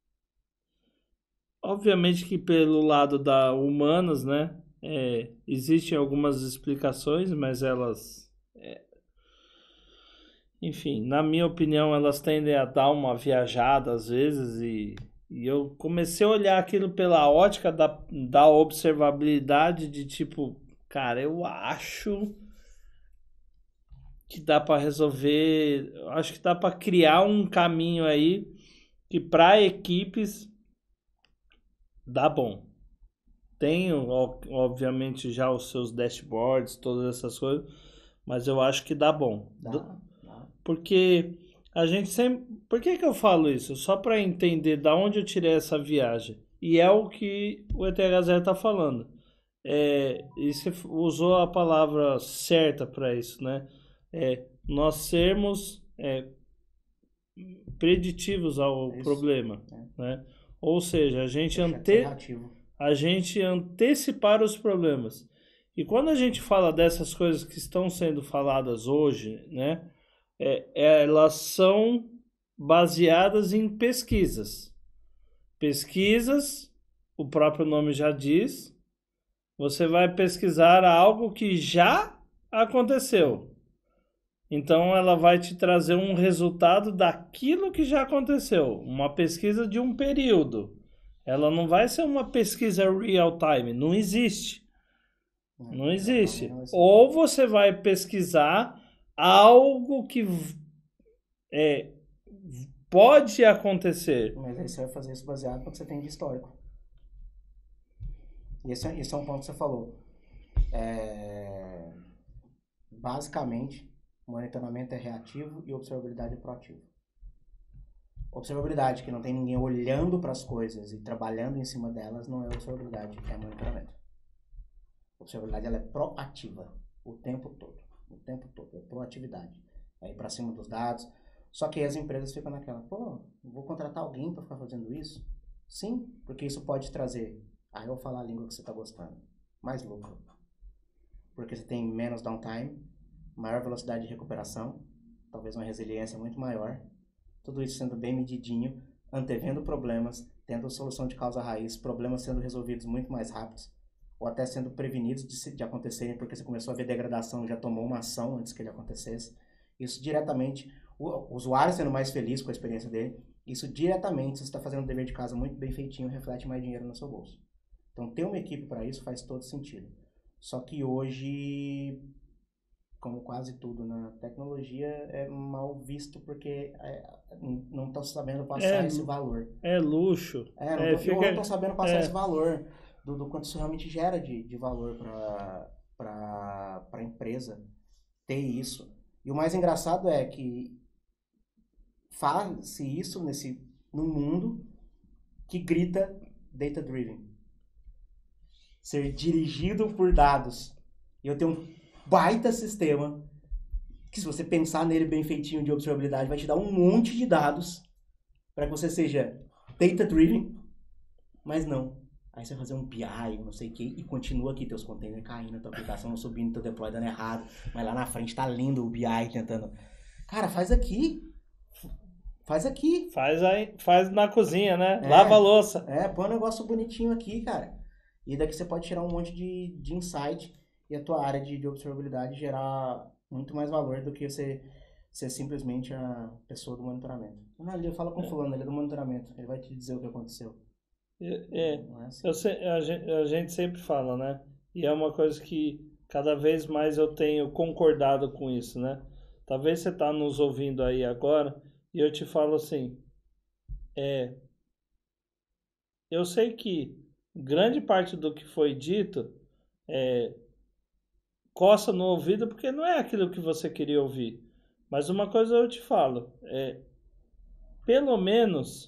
Obviamente que pelo lado da humanas, né? É, existem algumas explicações, mas elas... é, enfim, na minha opinião, elas tendem a dar uma viajada às vezes e, e eu comecei a olhar aquilo pela ótica da, da observabilidade de tipo, cara, eu acho que dá para resolver, acho que dá para criar um caminho aí que para equipes dá bom. Tenho, obviamente, já os seus dashboards, todas essas coisas, mas eu acho que dá bom. Dá, dá. Porque a gente sempre... Por que que eu falo isso? Só para entender da onde eu tirei essa viagem. E é o que o E T H zero está falando. É, e você usou a palavra certa para isso, né? É, nós sermos é, preditivos ao Isso. problema, É. né? Ou seja, a gente, Deixa de ante... ser reativo. a gente antecipar os problemas. E quando a gente fala dessas coisas que estão sendo faladas hoje, né, é, elas são baseadas em pesquisas. Pesquisas, o próprio nome já diz, você vai pesquisar algo que já aconteceu. Então ela vai te trazer um resultado daquilo que já aconteceu, uma pesquisa de um período. Ela não vai ser uma pesquisa real time, não existe. Não existe. Ou você vai pesquisar algo que é, pode acontecer. Mas aí você vai fazer isso baseado no que você tem de histórico. E esse, esse é um ponto que você falou. É... Basicamente, monitoramento é reativo e observabilidade é proativo. Observabilidade, que não tem ninguém olhando para as coisas e trabalhando em cima delas, não é observabilidade, é monitoramento. Observabilidade, ela é proativa o tempo todo. O tempo todo, é proatividade. É ir para cima dos dados. Só que aí as empresas ficam naquela, pô, vou contratar alguém para ficar fazendo isso? Sim, porque isso pode trazer, aí eu vou falar a língua que você está gostando, mais lucro. Porque você tem menos downtime, maior velocidade de recuperação, talvez uma resiliência muito maior. Tudo isso sendo bem medidinho, antevendo problemas, tendo solução de causa raiz, problemas sendo resolvidos muito mais rápidos, ou até sendo prevenidos de, de acontecerem, porque você começou a ver degradação, já tomou uma ação antes que ele acontecesse. Isso diretamente, o usuário sendo mais feliz com a experiência dele, isso diretamente, você está fazendo o dever de casa muito bem feitinho, reflete mais dinheiro no seu bolso. Então, ter uma equipe para isso faz todo sentido. Só que hoje, como quase tudo na tecnologia, é mal visto porque é, não estão sabendo passar É, esse valor. É luxo. É, não É, estão fica- sabendo passar é. esse valor do, do quanto isso realmente gera de, de valor para a empresa ter isso. E o mais engraçado é que faz-se isso nesse, num mundo que grita data-driven. Ser dirigido por dados. E eu tenho um baita sistema que, se você pensar nele bem feitinho de observabilidade, vai te dar um monte de dados para que você seja data-driven, mas não. Aí você vai fazer um P I, não sei o que, e continua aqui teus containers caindo, tua aplicação subindo, teu deploy dando errado, mas lá na frente tá lindo o B I tentando... Cara, faz aqui. Faz aqui. Faz, aí, faz na cozinha, né? É. Lava a louça. É, põe um negócio bonitinho aqui, cara. E daqui você pode tirar um monte de, de insight e a tua área de, de observabilidade gerar muito mais valor do que você ser simplesmente a pessoa do monitoramento. Não, ali fala com o fulano, ele é do monitoramento. Ele vai te dizer o que aconteceu. É, Não é assim. eu sei, a, gente, a gente sempre fala, né? E é uma coisa que cada vez mais eu tenho concordado com isso, né? Talvez você tá nos ouvindo aí agora e eu te falo assim, é, eu sei que grande parte do que foi dito é, coça no ouvido porque não é aquilo que você queria ouvir. Mas uma coisa eu te falo, é, pelo menos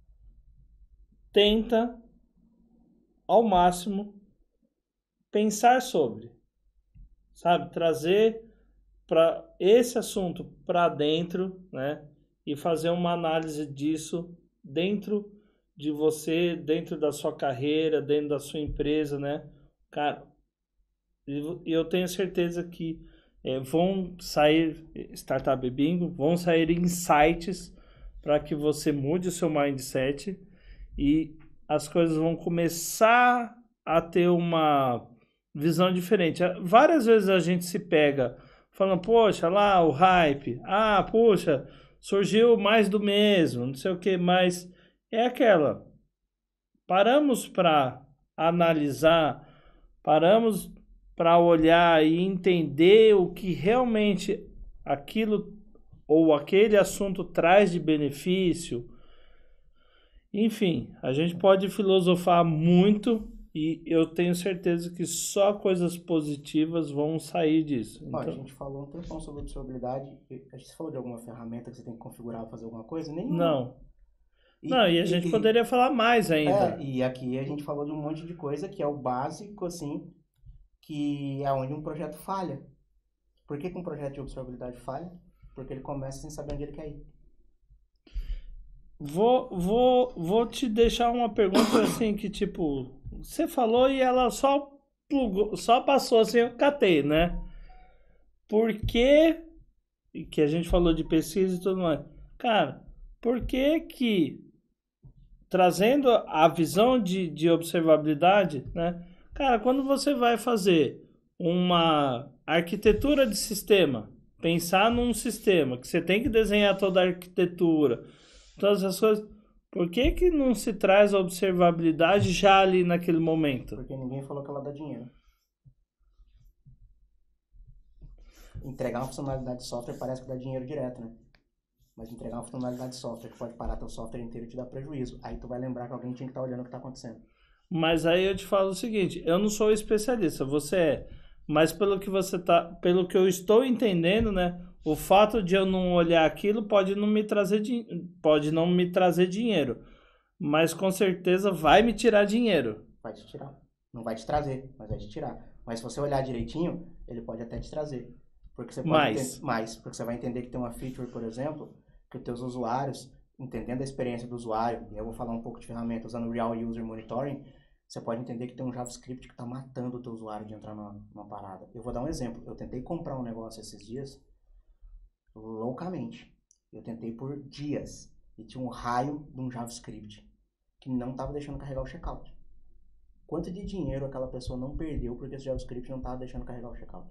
tenta ao máximo pensar sobre, sabe, trazer para esse assunto para dentro, né, e fazer uma análise disso dentro de você, dentro da sua carreira, dentro da sua empresa, né, cara. E eu tenho certeza que é, vão sair Startup Bingo, vão sair insights para que você mude o seu mindset e as coisas vão começar a ter uma visão diferente. Várias vezes a gente se pega falando, poxa, lá o hype, ah, poxa, surgiu mais do mesmo, não sei o que, mas é aquela. Paramos para analisar, paramos para olhar e entender o que realmente aquilo ou aquele assunto traz de benefício. Enfim, a gente pode filosofar muito e eu tenho certeza que só coisas positivas vão sair disso. Ó, Então, a gente falou um tempão sobre observabilidade. A gente falou de alguma ferramenta que você tem que configurar para fazer alguma coisa? Nenhuma. não. Não, e a gente poderia falar mais ainda. É, e aqui a gente falou de um monte de coisa que é o básico, assim, que é onde um projeto falha. Por que, que um projeto de observabilidade falha? Porque ele começa sem saber onde ele quer ir. Vou, vou, vou te deixar uma pergunta assim que, tipo, você falou e ela só plugou, só passou assim, eu catei, né? Por que, que a gente falou de pesquisa e tudo mais. Cara, por que que, trazendo a visão de, de observabilidade, né? Cara, quando você vai fazer uma arquitetura de sistema, pensar num sistema, que você tem que desenhar toda a arquitetura, todas as coisas, por que que não se traz a observabilidade já ali naquele momento? Porque ninguém falou que ela dá dinheiro. Entregar uma funcionalidade de software parece que dá dinheiro direto, né? Mas entregar uma funcionalidade de software que pode parar teu software inteiro e te dá prejuízo. Aí tu vai lembrar que alguém tinha que estar olhando o que está acontecendo. Mas aí eu te falo o seguinte, eu não sou especialista, você é, mas pelo que você tá, pelo que eu estou entendendo, né, o fato de eu não olhar aquilo pode não me trazer pode não me trazer dinheiro, mas com certeza vai me tirar dinheiro. Vai te tirar. Não vai te trazer, mas vai te tirar. Mas se você olhar direitinho, ele pode até te trazer. Porque você pode mais. Entender, mais, porque você vai entender que tem uma feature, por exemplo, que os teus usuários, entendendo a experiência do usuário, e eu vou falar um pouco de ferramenta usando Real User Monitoring, você pode entender que tem um JavaScript que está matando o teu usuário de entrar numa, numa parada. Eu vou dar um exemplo. Eu tentei comprar um negócio esses dias, loucamente. Eu tentei por dias, e tinha um raio de um JavaScript que não estava deixando carregar o checkout. Quanto de dinheiro aquela pessoa não perdeu porque esse JavaScript não estava deixando carregar o checkout?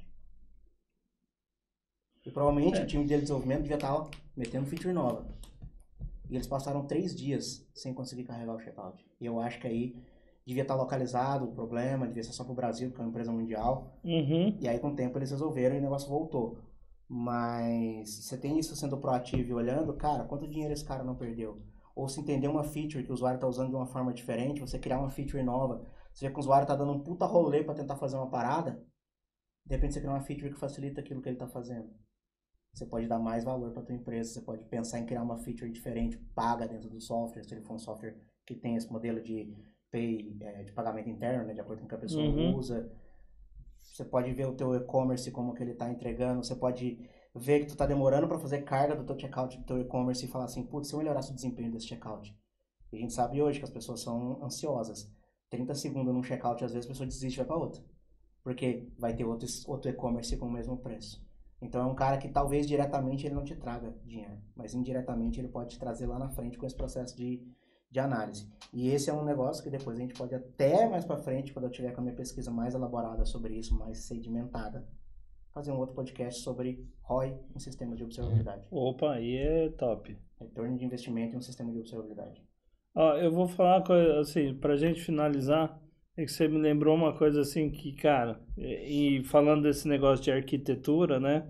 E provavelmente é. o time de desenvolvimento devia estar ó, metendo feature nova. E eles passaram três dias sem conseguir carregar o checkout. E eu acho que aí devia estar localizado o problema, devia ser só para o Brasil, porque é uma empresa mundial. Uhum. E aí com o tempo eles resolveram e o negócio voltou. Mas você tem isso sendo proativo e olhando, cara, quanto dinheiro esse cara não perdeu? Ou se entender uma feature que o usuário está usando de uma forma diferente, você criar uma feature nova, você vê que o usuário está dando um puta rolê para tentar fazer uma parada, de repente você cria uma feature que facilita aquilo que ele está fazendo. Você pode dar mais valor para a tua empresa, você pode pensar em criar uma feature diferente, paga dentro do software, se ele for um software que tem esse modelo de pay, é, de pagamento interno, né, de acordo com o que a pessoa Uhum. usa. Você pode ver o teu e-commerce, como que ele está entregando, você pode ver que tu está demorando para fazer carga do teu checkout do teu e-commerce e falar assim, putz, se eu melhorasse o desempenho desse checkout. E a gente sabe hoje que as pessoas são ansiosas. trinta segundos num checkout, às vezes a pessoa desiste e vai para outro. Porque vai ter outro, outro e-commerce com o mesmo preço. Então é um cara que talvez diretamente ele não te traga dinheiro, mas indiretamente ele pode te trazer lá na frente com esse processo de, de análise. E esse é um negócio que depois a gente pode até mais para frente, quando eu tiver com a minha pesquisa mais elaborada sobre isso, mais sedimentada, fazer um outro podcast sobre R O I em sistemas de observabilidade. Opa, aí é top. Retorno de investimento em um sistema de observabilidade. Ó, eu vou falar uma coisa assim, pra gente finalizar, é que você me lembrou uma coisa assim que, cara, e, e falando desse negócio de arquitetura, né?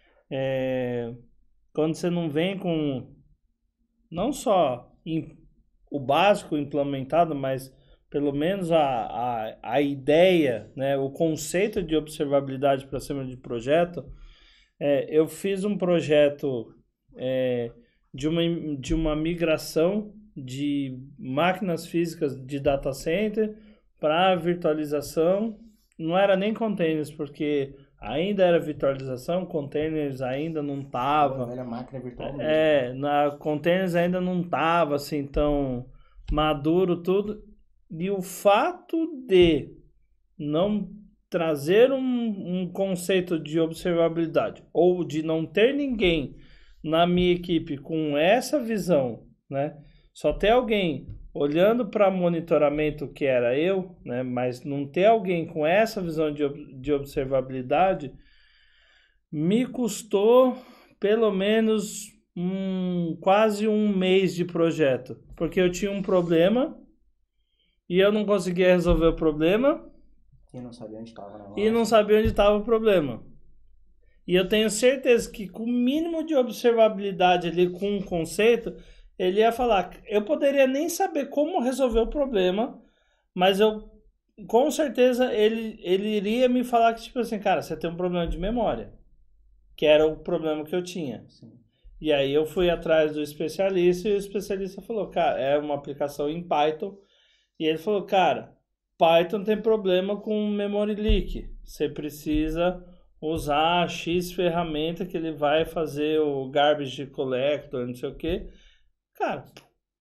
É, quando você não vem com não só em, o básico implementado, mas pelo menos a, a, a ideia, né? O conceito de observabilidade para cima de projeto, é, eu fiz um projeto é, de, uma, de uma migração de máquinas físicas de data center para virtualização. Não era nem containers, porque ainda era virtualização, containers ainda não tava. Era máquina virtual mesmo. É, na containers ainda não tava assim tão maduro tudo. E o fato de não trazer um, um conceito de observabilidade ou de não ter ninguém na minha equipe com essa visão, né? Só ter alguém olhando para monitoramento, que era eu, né, mas não ter alguém com essa visão de, de observabilidade, me custou pelo menos um, quase um mês de projeto. Porque eu tinha um problema e eu não conseguia resolver o problema. E não sabia onde estava. E não sabia onde estava o problema. E eu tenho certeza que com o mínimo de observabilidade ali, com um conceito, ele ia falar, eu poderia nem saber como resolver o problema, mas eu, com certeza, ele, ele iria me falar que, tipo assim, cara, você tem um problema de memória, que era o problema que eu tinha. Sim. E aí eu fui atrás do especialista, e o especialista falou, cara, é uma aplicação em Python, e ele falou, cara, Python tem problema com memory leak, você precisa usar a X ferramenta que ele vai fazer o garbage collector, não sei o que. Cara,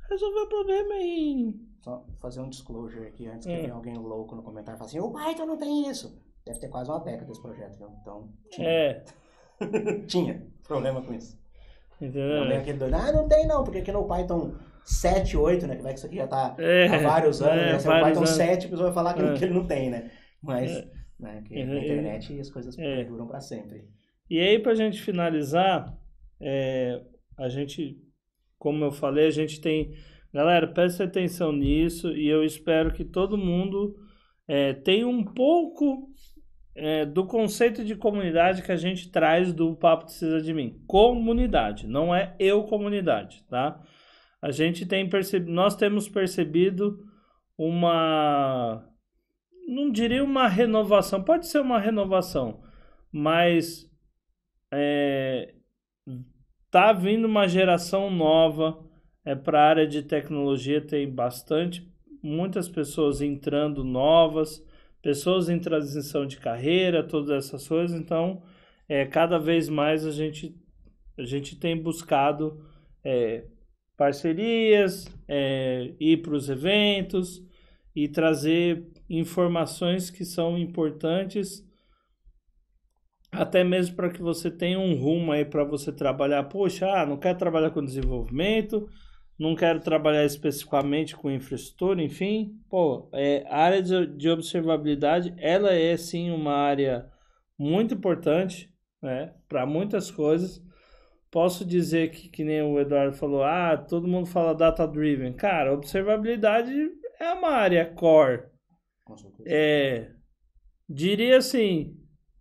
resolver o problema em... Só fazer um disclosure aqui antes que É. venha alguém louco no comentário e fale assim, o Python não tem isso. Deve ter quase uma década esse projeto, viu? Então, tinha. É, tinha problema com isso. Não entendeu? vem aquele doido, ah, não tem não, porque aqui no Python sete, oito, né, que vai que isso aqui já tá É, há vários anos, é, né, se é o vários Python anos. sete, a pessoa vai falar que, É. que ele não tem, né, mas, É. né, que É. na internet as coisas É. perduram pra sempre. E aí, pra gente finalizar, é, a gente, como eu falei, a gente tem... Galera, preste atenção nisso e eu espero que todo mundo é, tenha um pouco é, do conceito de comunidade que a gente traz do Papo Precisa de Mim. Comunidade, não é eu comunidade, tá? A gente tem percebido, nós temos percebido uma, não diria uma renovação, pode ser uma renovação, mas é, tá vindo uma geração nova. É, para a área de tecnologia tem bastante, muitas pessoas entrando novas, pessoas em transição de carreira, todas essas coisas. Então, é, cada vez mais a gente, a gente tem buscado é, parcerias, é, ir para os eventos e trazer informações que são importantes, até mesmo para que você tenha um rumo aí para você trabalhar. Poxa, ah, não quero trabalhar com desenvolvimento, não quero trabalhar especificamente com infraestrutura, enfim. Pô, é, a área de, de observabilidade, ela é sim uma área muito importante, né, para muitas coisas. Posso dizer que, que nem o Eduardo falou, ah, todo mundo fala data-driven. Cara, observabilidade é uma área core. Com certeza. É, diria assim,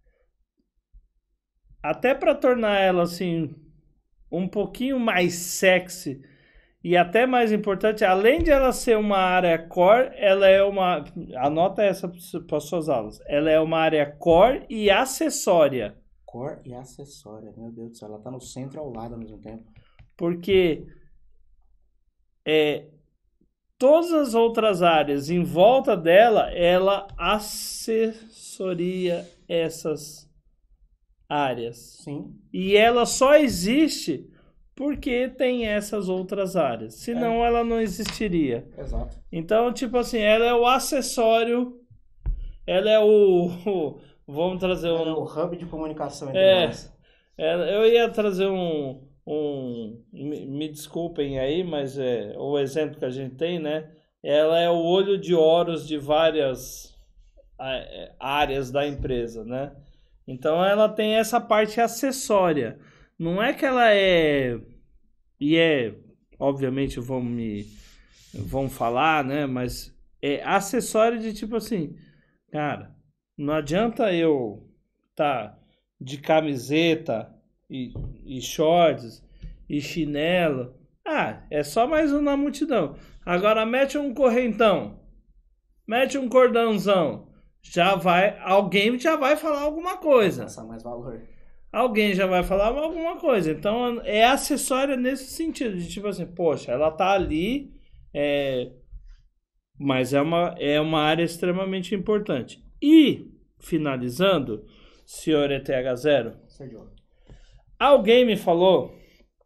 até para tornar ela assim um pouquinho mais sexy e até mais importante, além de ela ser uma área core, ela é uma, anota essa para as suas aulas, ela é uma área core e acessória. Core e acessória, meu Deus do céu, ela tá no centro e ao lado ao mesmo tempo. Porque é, todas as outras áreas em volta dela, ela assessoria essas áreas. Sim. E ela só existe porque tem essas outras áreas. Senão É. ela não existiria. Exato. Então, tipo assim, ela é o acessório, ela é o... o vamos trazer Ela é um... o hub de comunicação entre É, nós. é, eu ia trazer um... um me, me desculpem aí, mas é o exemplo que a gente tem, né? Ela é o olho de Horus de várias é, áreas da empresa, né? Então ela tem essa parte acessória. Não é que ela é... E é... Obviamente vão me... Vão falar, né? Mas é acessório de tipo assim... Cara, não adianta eu tá de camiseta e, e shorts e chinelo. Ah, é só mais um na multidão. Agora mete um correntão. Mete um cordãozão. Já vai... Alguém já vai falar alguma coisa. Passar mais valor. Alguém já vai falar alguma coisa. Então, é acessória nesse sentido. De tipo assim, poxa, ela tá ali, é... mas é uma, é uma área extremamente importante. E, finalizando, senhor E T H zero, Sergio. alguém me falou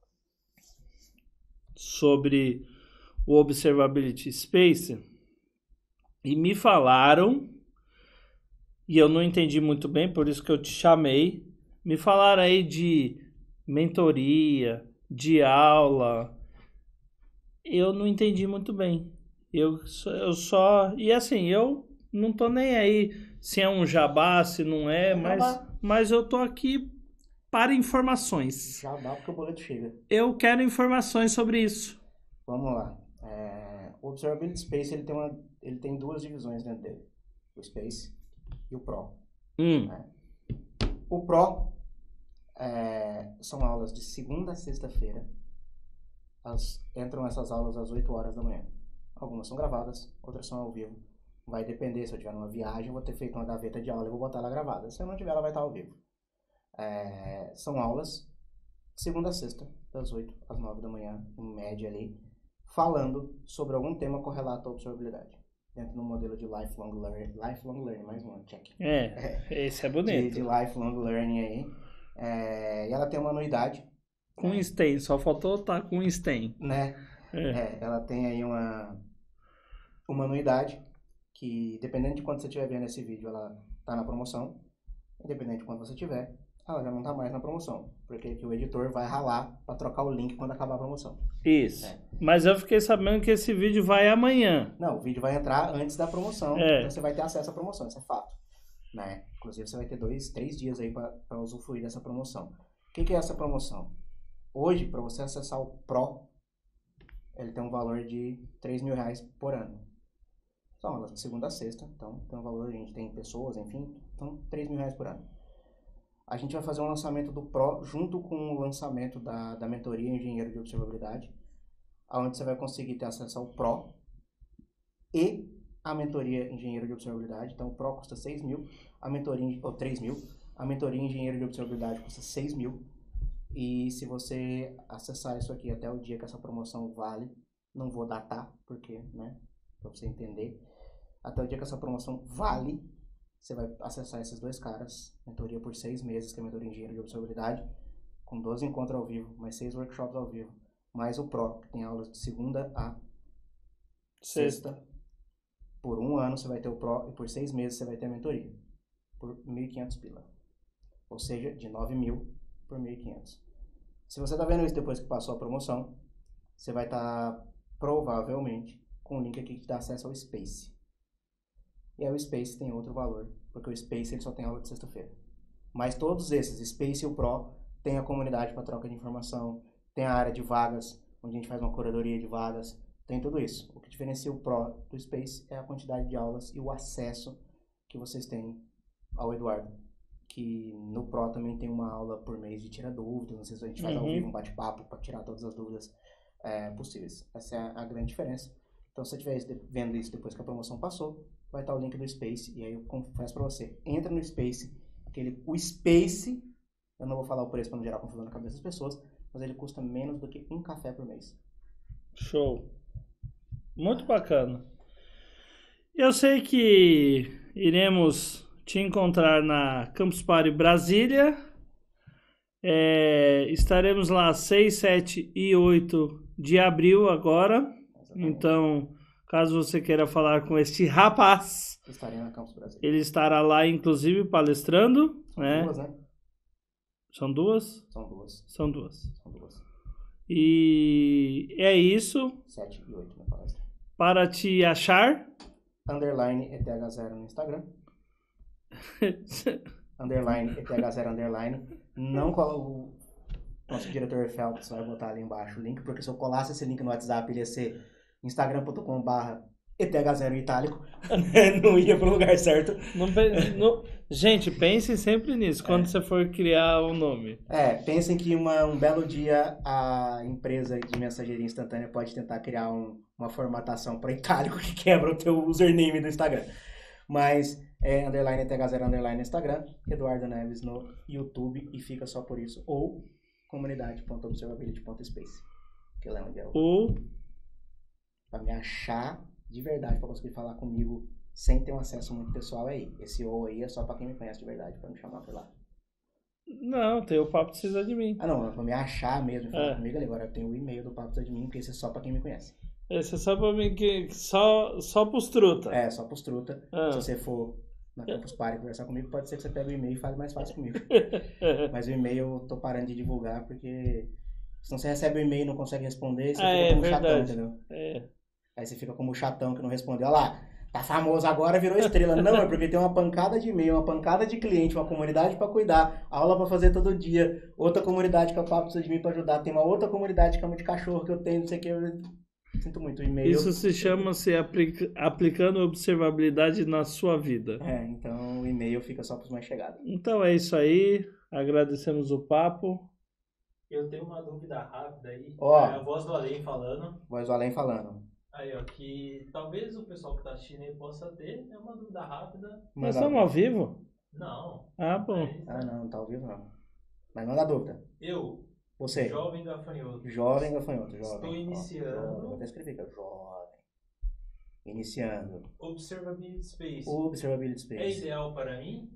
sobre o Observability Space e me falaram, e eu não entendi muito bem, por isso que eu te chamei. Me falaram aí de mentoria, de aula. Eu não entendi muito bem. Eu, eu só... E assim, eu não tô nem aí se é um jabá, se não é, É mas, jabá. mas eu tô aqui para informações. Já dá porque o boleto chega. Eu quero informações sobre isso. Vamos lá. É, o Observability Space ele tem, uma, ele tem duas divisões dentro dele. O Space e o Pro. Hum, O Pro é, são aulas de segunda a sexta-feira. As, entram essas aulas às oito horas da manhã. Algumas são gravadas, outras são ao vivo. Vai depender, se eu tiver numa viagem, eu vou ter feito uma gaveta de aula e vou botar ela gravada. Se eu não tiver, ela vai estar ao vivo. É, são aulas de segunda a sexta, das oito às nove da manhã, em média ali, falando sobre algum tema correlato à observabilidade. Dentro do modelo de lifelong learning. Lifelong learning, mais um, check. é, esse é De, bonito. de lifelong learning aí. É, e ela tem uma anuidade, Com stem, só faltou estar com stem. né? É. É, ela tem aí uma, uma anuidade que, dependendo de quanto você estiver vendo esse vídeo, ela tá na promoção. Independente de quanto você tiver, ela já não tá mais na promoção. Porque aqui o editor vai ralar pra trocar o link quando acabar a promoção. Isso. É. Mas eu fiquei sabendo que esse vídeo vai amanhã. Não, o vídeo vai entrar antes da promoção, É. então você vai ter acesso à promoção, isso é fato. Né? Inclusive você vai ter dois, três dias aí para usufruir dessa promoção. O que, que é essa promoção? Hoje, para você acessar o Pro, ele tem um valor de três mil reais por ano. São aulas de segunda a sexta, então tem um valor, a gente tem pessoas, enfim, então três mil reais por ano. A gente vai fazer um lançamento do Pro junto com o lançamento da, da mentoria Engenheiro de Observabilidade, onde você vai conseguir ter acesso ao Pro e a mentoria Engenheiro de Observabilidade. Então o Pro custa seis mil, a mentoria, ou três mil, a mentoria Engenheiro de Observabilidade custa seis mil. E se você acessar isso aqui até o dia que essa promoção vale, não vou datar, porque, né, pra você entender, até o dia que essa promoção vale, você vai acessar esses dois caras, mentoria por seis meses, que é a mentoria Engenheiro de Observabilidade, com doze encontros ao vivo, mais seis workshops ao vivo, mais o Pro, que tem aulas de segunda a sexta. sexta. Por um ano você vai ter o Pro e por seis meses você vai ter a mentoria, por mil e quinhentos pila. Ou seja, de nove mil por mil e quinhentos. Se você está vendo isso depois que passou a promoção, você vai estar tá, provavelmente com o link aqui que dá acesso ao Space. E aí o Space tem outro valor, porque o Space ele só tem aula de sexta-feira. Mas todos esses, Space e o Pro, tem a comunidade para troca de informação, tem a área de vagas, onde a gente faz uma curadoria de vagas, tem tudo isso. O que diferencia o Pro do Space é a quantidade de aulas e o acesso que vocês têm ao Eduardo. Que no Pro também tem uma aula por mês de tirar dúvidas, não sei se a gente faz uhum. ao vivo um bate-papo para tirar todas as dúvidas é, possíveis. Essa é a grande diferença. Então, se você estiver vendo isso depois que a promoção passou, vai estar o link do Space, e aí eu confesso para você, entra no Space, que ele, o Space, eu não vou falar o preço para não gerar confusão na cabeça das pessoas, mas ele custa menos do que um café por mês. Show. Muito bacana. Eu sei que iremos te encontrar na Campus Party Brasília. É, estaremos lá seis, sete e oito de abril agora. Exatamente. Então, caso você queira falar com este rapaz, estarei na Campus Brasília. Ele estará lá, inclusive, palestrando. São né? duas, né? São duas? São duas. São duas. São duas. E é isso. sete e oito na palestra. Para te achar. Underline E T H zero no Instagram. underline E T H zero underline. Não coloco. O nosso diretor Phelps vai botar ali embaixo o link, porque se eu colasse esse link no WhatsApp, ele ia ser instagram ponto com barra E T H zero itálico. Não ia pro lugar certo. Não, não, gente, pensem sempre nisso, quando é. você for criar o um nome. É, pensem que uma, um belo dia a empresa de mensageria instantânea pode tentar criar um, uma formatação para itálico que quebra o teu username do Instagram. Mas é underline E T H zero underline no Instagram, Eduardo Neves no YouTube, e fica só por isso. Ou comunidade ponto observability ponto space, que lá é onde é o... Ou... Pra me achar de verdade, pra conseguir falar comigo sem ter um acesso muito pessoal aí. Esse ou aí é só pra quem me conhece de verdade, pra me chamar por lá. Não, tem o Papo Precisa de Mim. Ah, não, pra me achar mesmo, falar é. comigo ali. Agora eu tenho o e-mail do Papo Precisa de Mim, porque esse é só pra quem me conhece. Esse é só pra mim, que só, só pros truta. É, só pros truta. Ah. Se você for na Campus Party conversar comigo, pode ser que você pegue o e-mail e fale mais fácil comigo. Mas o e-mail eu tô parando de divulgar, porque senão você recebe o e-mail e não consegue responder, você ah, fica é, como verdade. chatão, entendeu? É. Aí você fica como o chatão que não respondeu. Olha lá, tá famoso agora, virou estrela. Não, é porque tem uma pancada de e-mail, uma pancada de cliente, uma comunidade pra cuidar, aula pra fazer todo dia, outra comunidade que é o Papo Precisa de Mim pra ajudar, tem uma outra comunidade que é uma de cachorro que eu tenho, não sei o que. Eu sinto muito, o e-mail. Isso se chama se aplica, aplicando observabilidade na sua vida. É, então o e-mail fica só pros mais chegados. Então é isso aí, agradecemos o papo. Eu tenho uma dúvida rápida aí. Ó, é a voz do além falando. Voz do além falando. Aí, ó, que talvez o pessoal que tá assistindo aí possa ter. É uma dúvida rápida. Nós estamos ao vivo? Não. Ah, bom. Mas, ah, não, não tá ao vivo não. Mas manda dúvida. Eu, Você. jovem gafanhoto. Jovem gafanhoto, jovem. Estou iniciando. Ó, jovem. Vou até escrever aqui, jovem. Iniciando. Observability Space. Observability Space. É ideal para mim?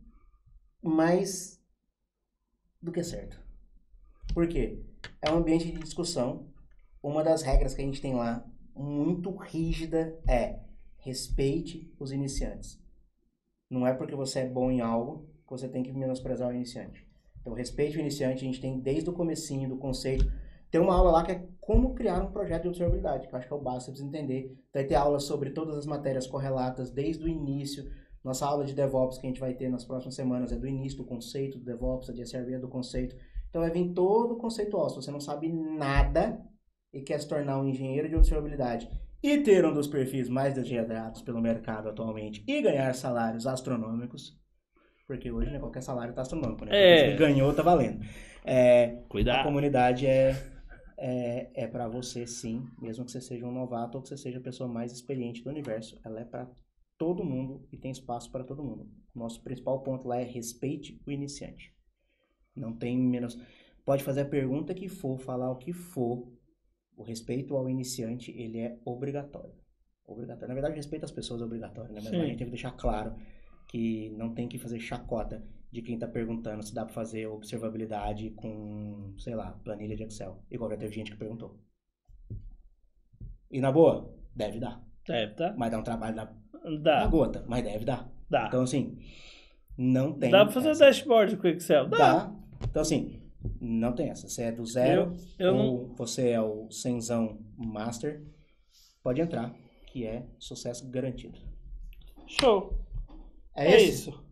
Mais do que certo. Por quê? É um ambiente de discussão uma das regras que a gente tem lá, muito rígida, é respeite os iniciantes. Não é porque você é bom em algo que você tem que menosprezar o iniciante. Então, respeite o iniciante, a gente tem desde o comecinho do conceito. Tem uma aula lá que é como criar um projeto de observabilidade, que eu acho que é o básico, você precisa entender. Vai ter aula sobre todas as matérias correlatas, desde o início. Nossa aula de DevOps que a gente vai ter nas próximas semanas é do início do conceito do DevOps, a de S R V é do conceito. Então, vai vir todo o conceitual. Se você não sabe nada e quer se tornar um engenheiro de observabilidade e ter um dos perfis mais desejados pelo mercado atualmente e ganhar salários astronômicos, porque hoje, né, qualquer salário tá astronômico, né? É. Se ele ganhou, tá valendo. É, Cuidado. A comunidade é, é, é para você, sim, mesmo que você seja um novato ou que você seja a pessoa mais experiente do universo. Ela é para todo mundo e tem espaço para todo mundo. Nosso principal ponto lá é respeite o iniciante. Não tem menos... Pode fazer a pergunta que for, falar o que for. O respeito ao iniciante, ele é obrigatório. Obrigatório. Na verdade, o respeito às pessoas é obrigatório, né? Mas Sim. a gente tem que deixar claro que não tem que fazer chacota de quem tá perguntando se dá pra fazer observabilidade com, sei lá, planilha de Excel. Igual já teve gente que perguntou. E na boa, deve dar. Deve, tá? Mas dá um trabalho na, Dá. na gota, mas deve dar. Dá. Então, assim, não tem... Dá pra fazer essa. dashboard com o Excel? Dá. Dá. Então, assim, não tem essa. Você é do zero Eu, eu ou não... você é o cenzão master, pode entrar, que é sucesso garantido. Show. É, É esse? isso.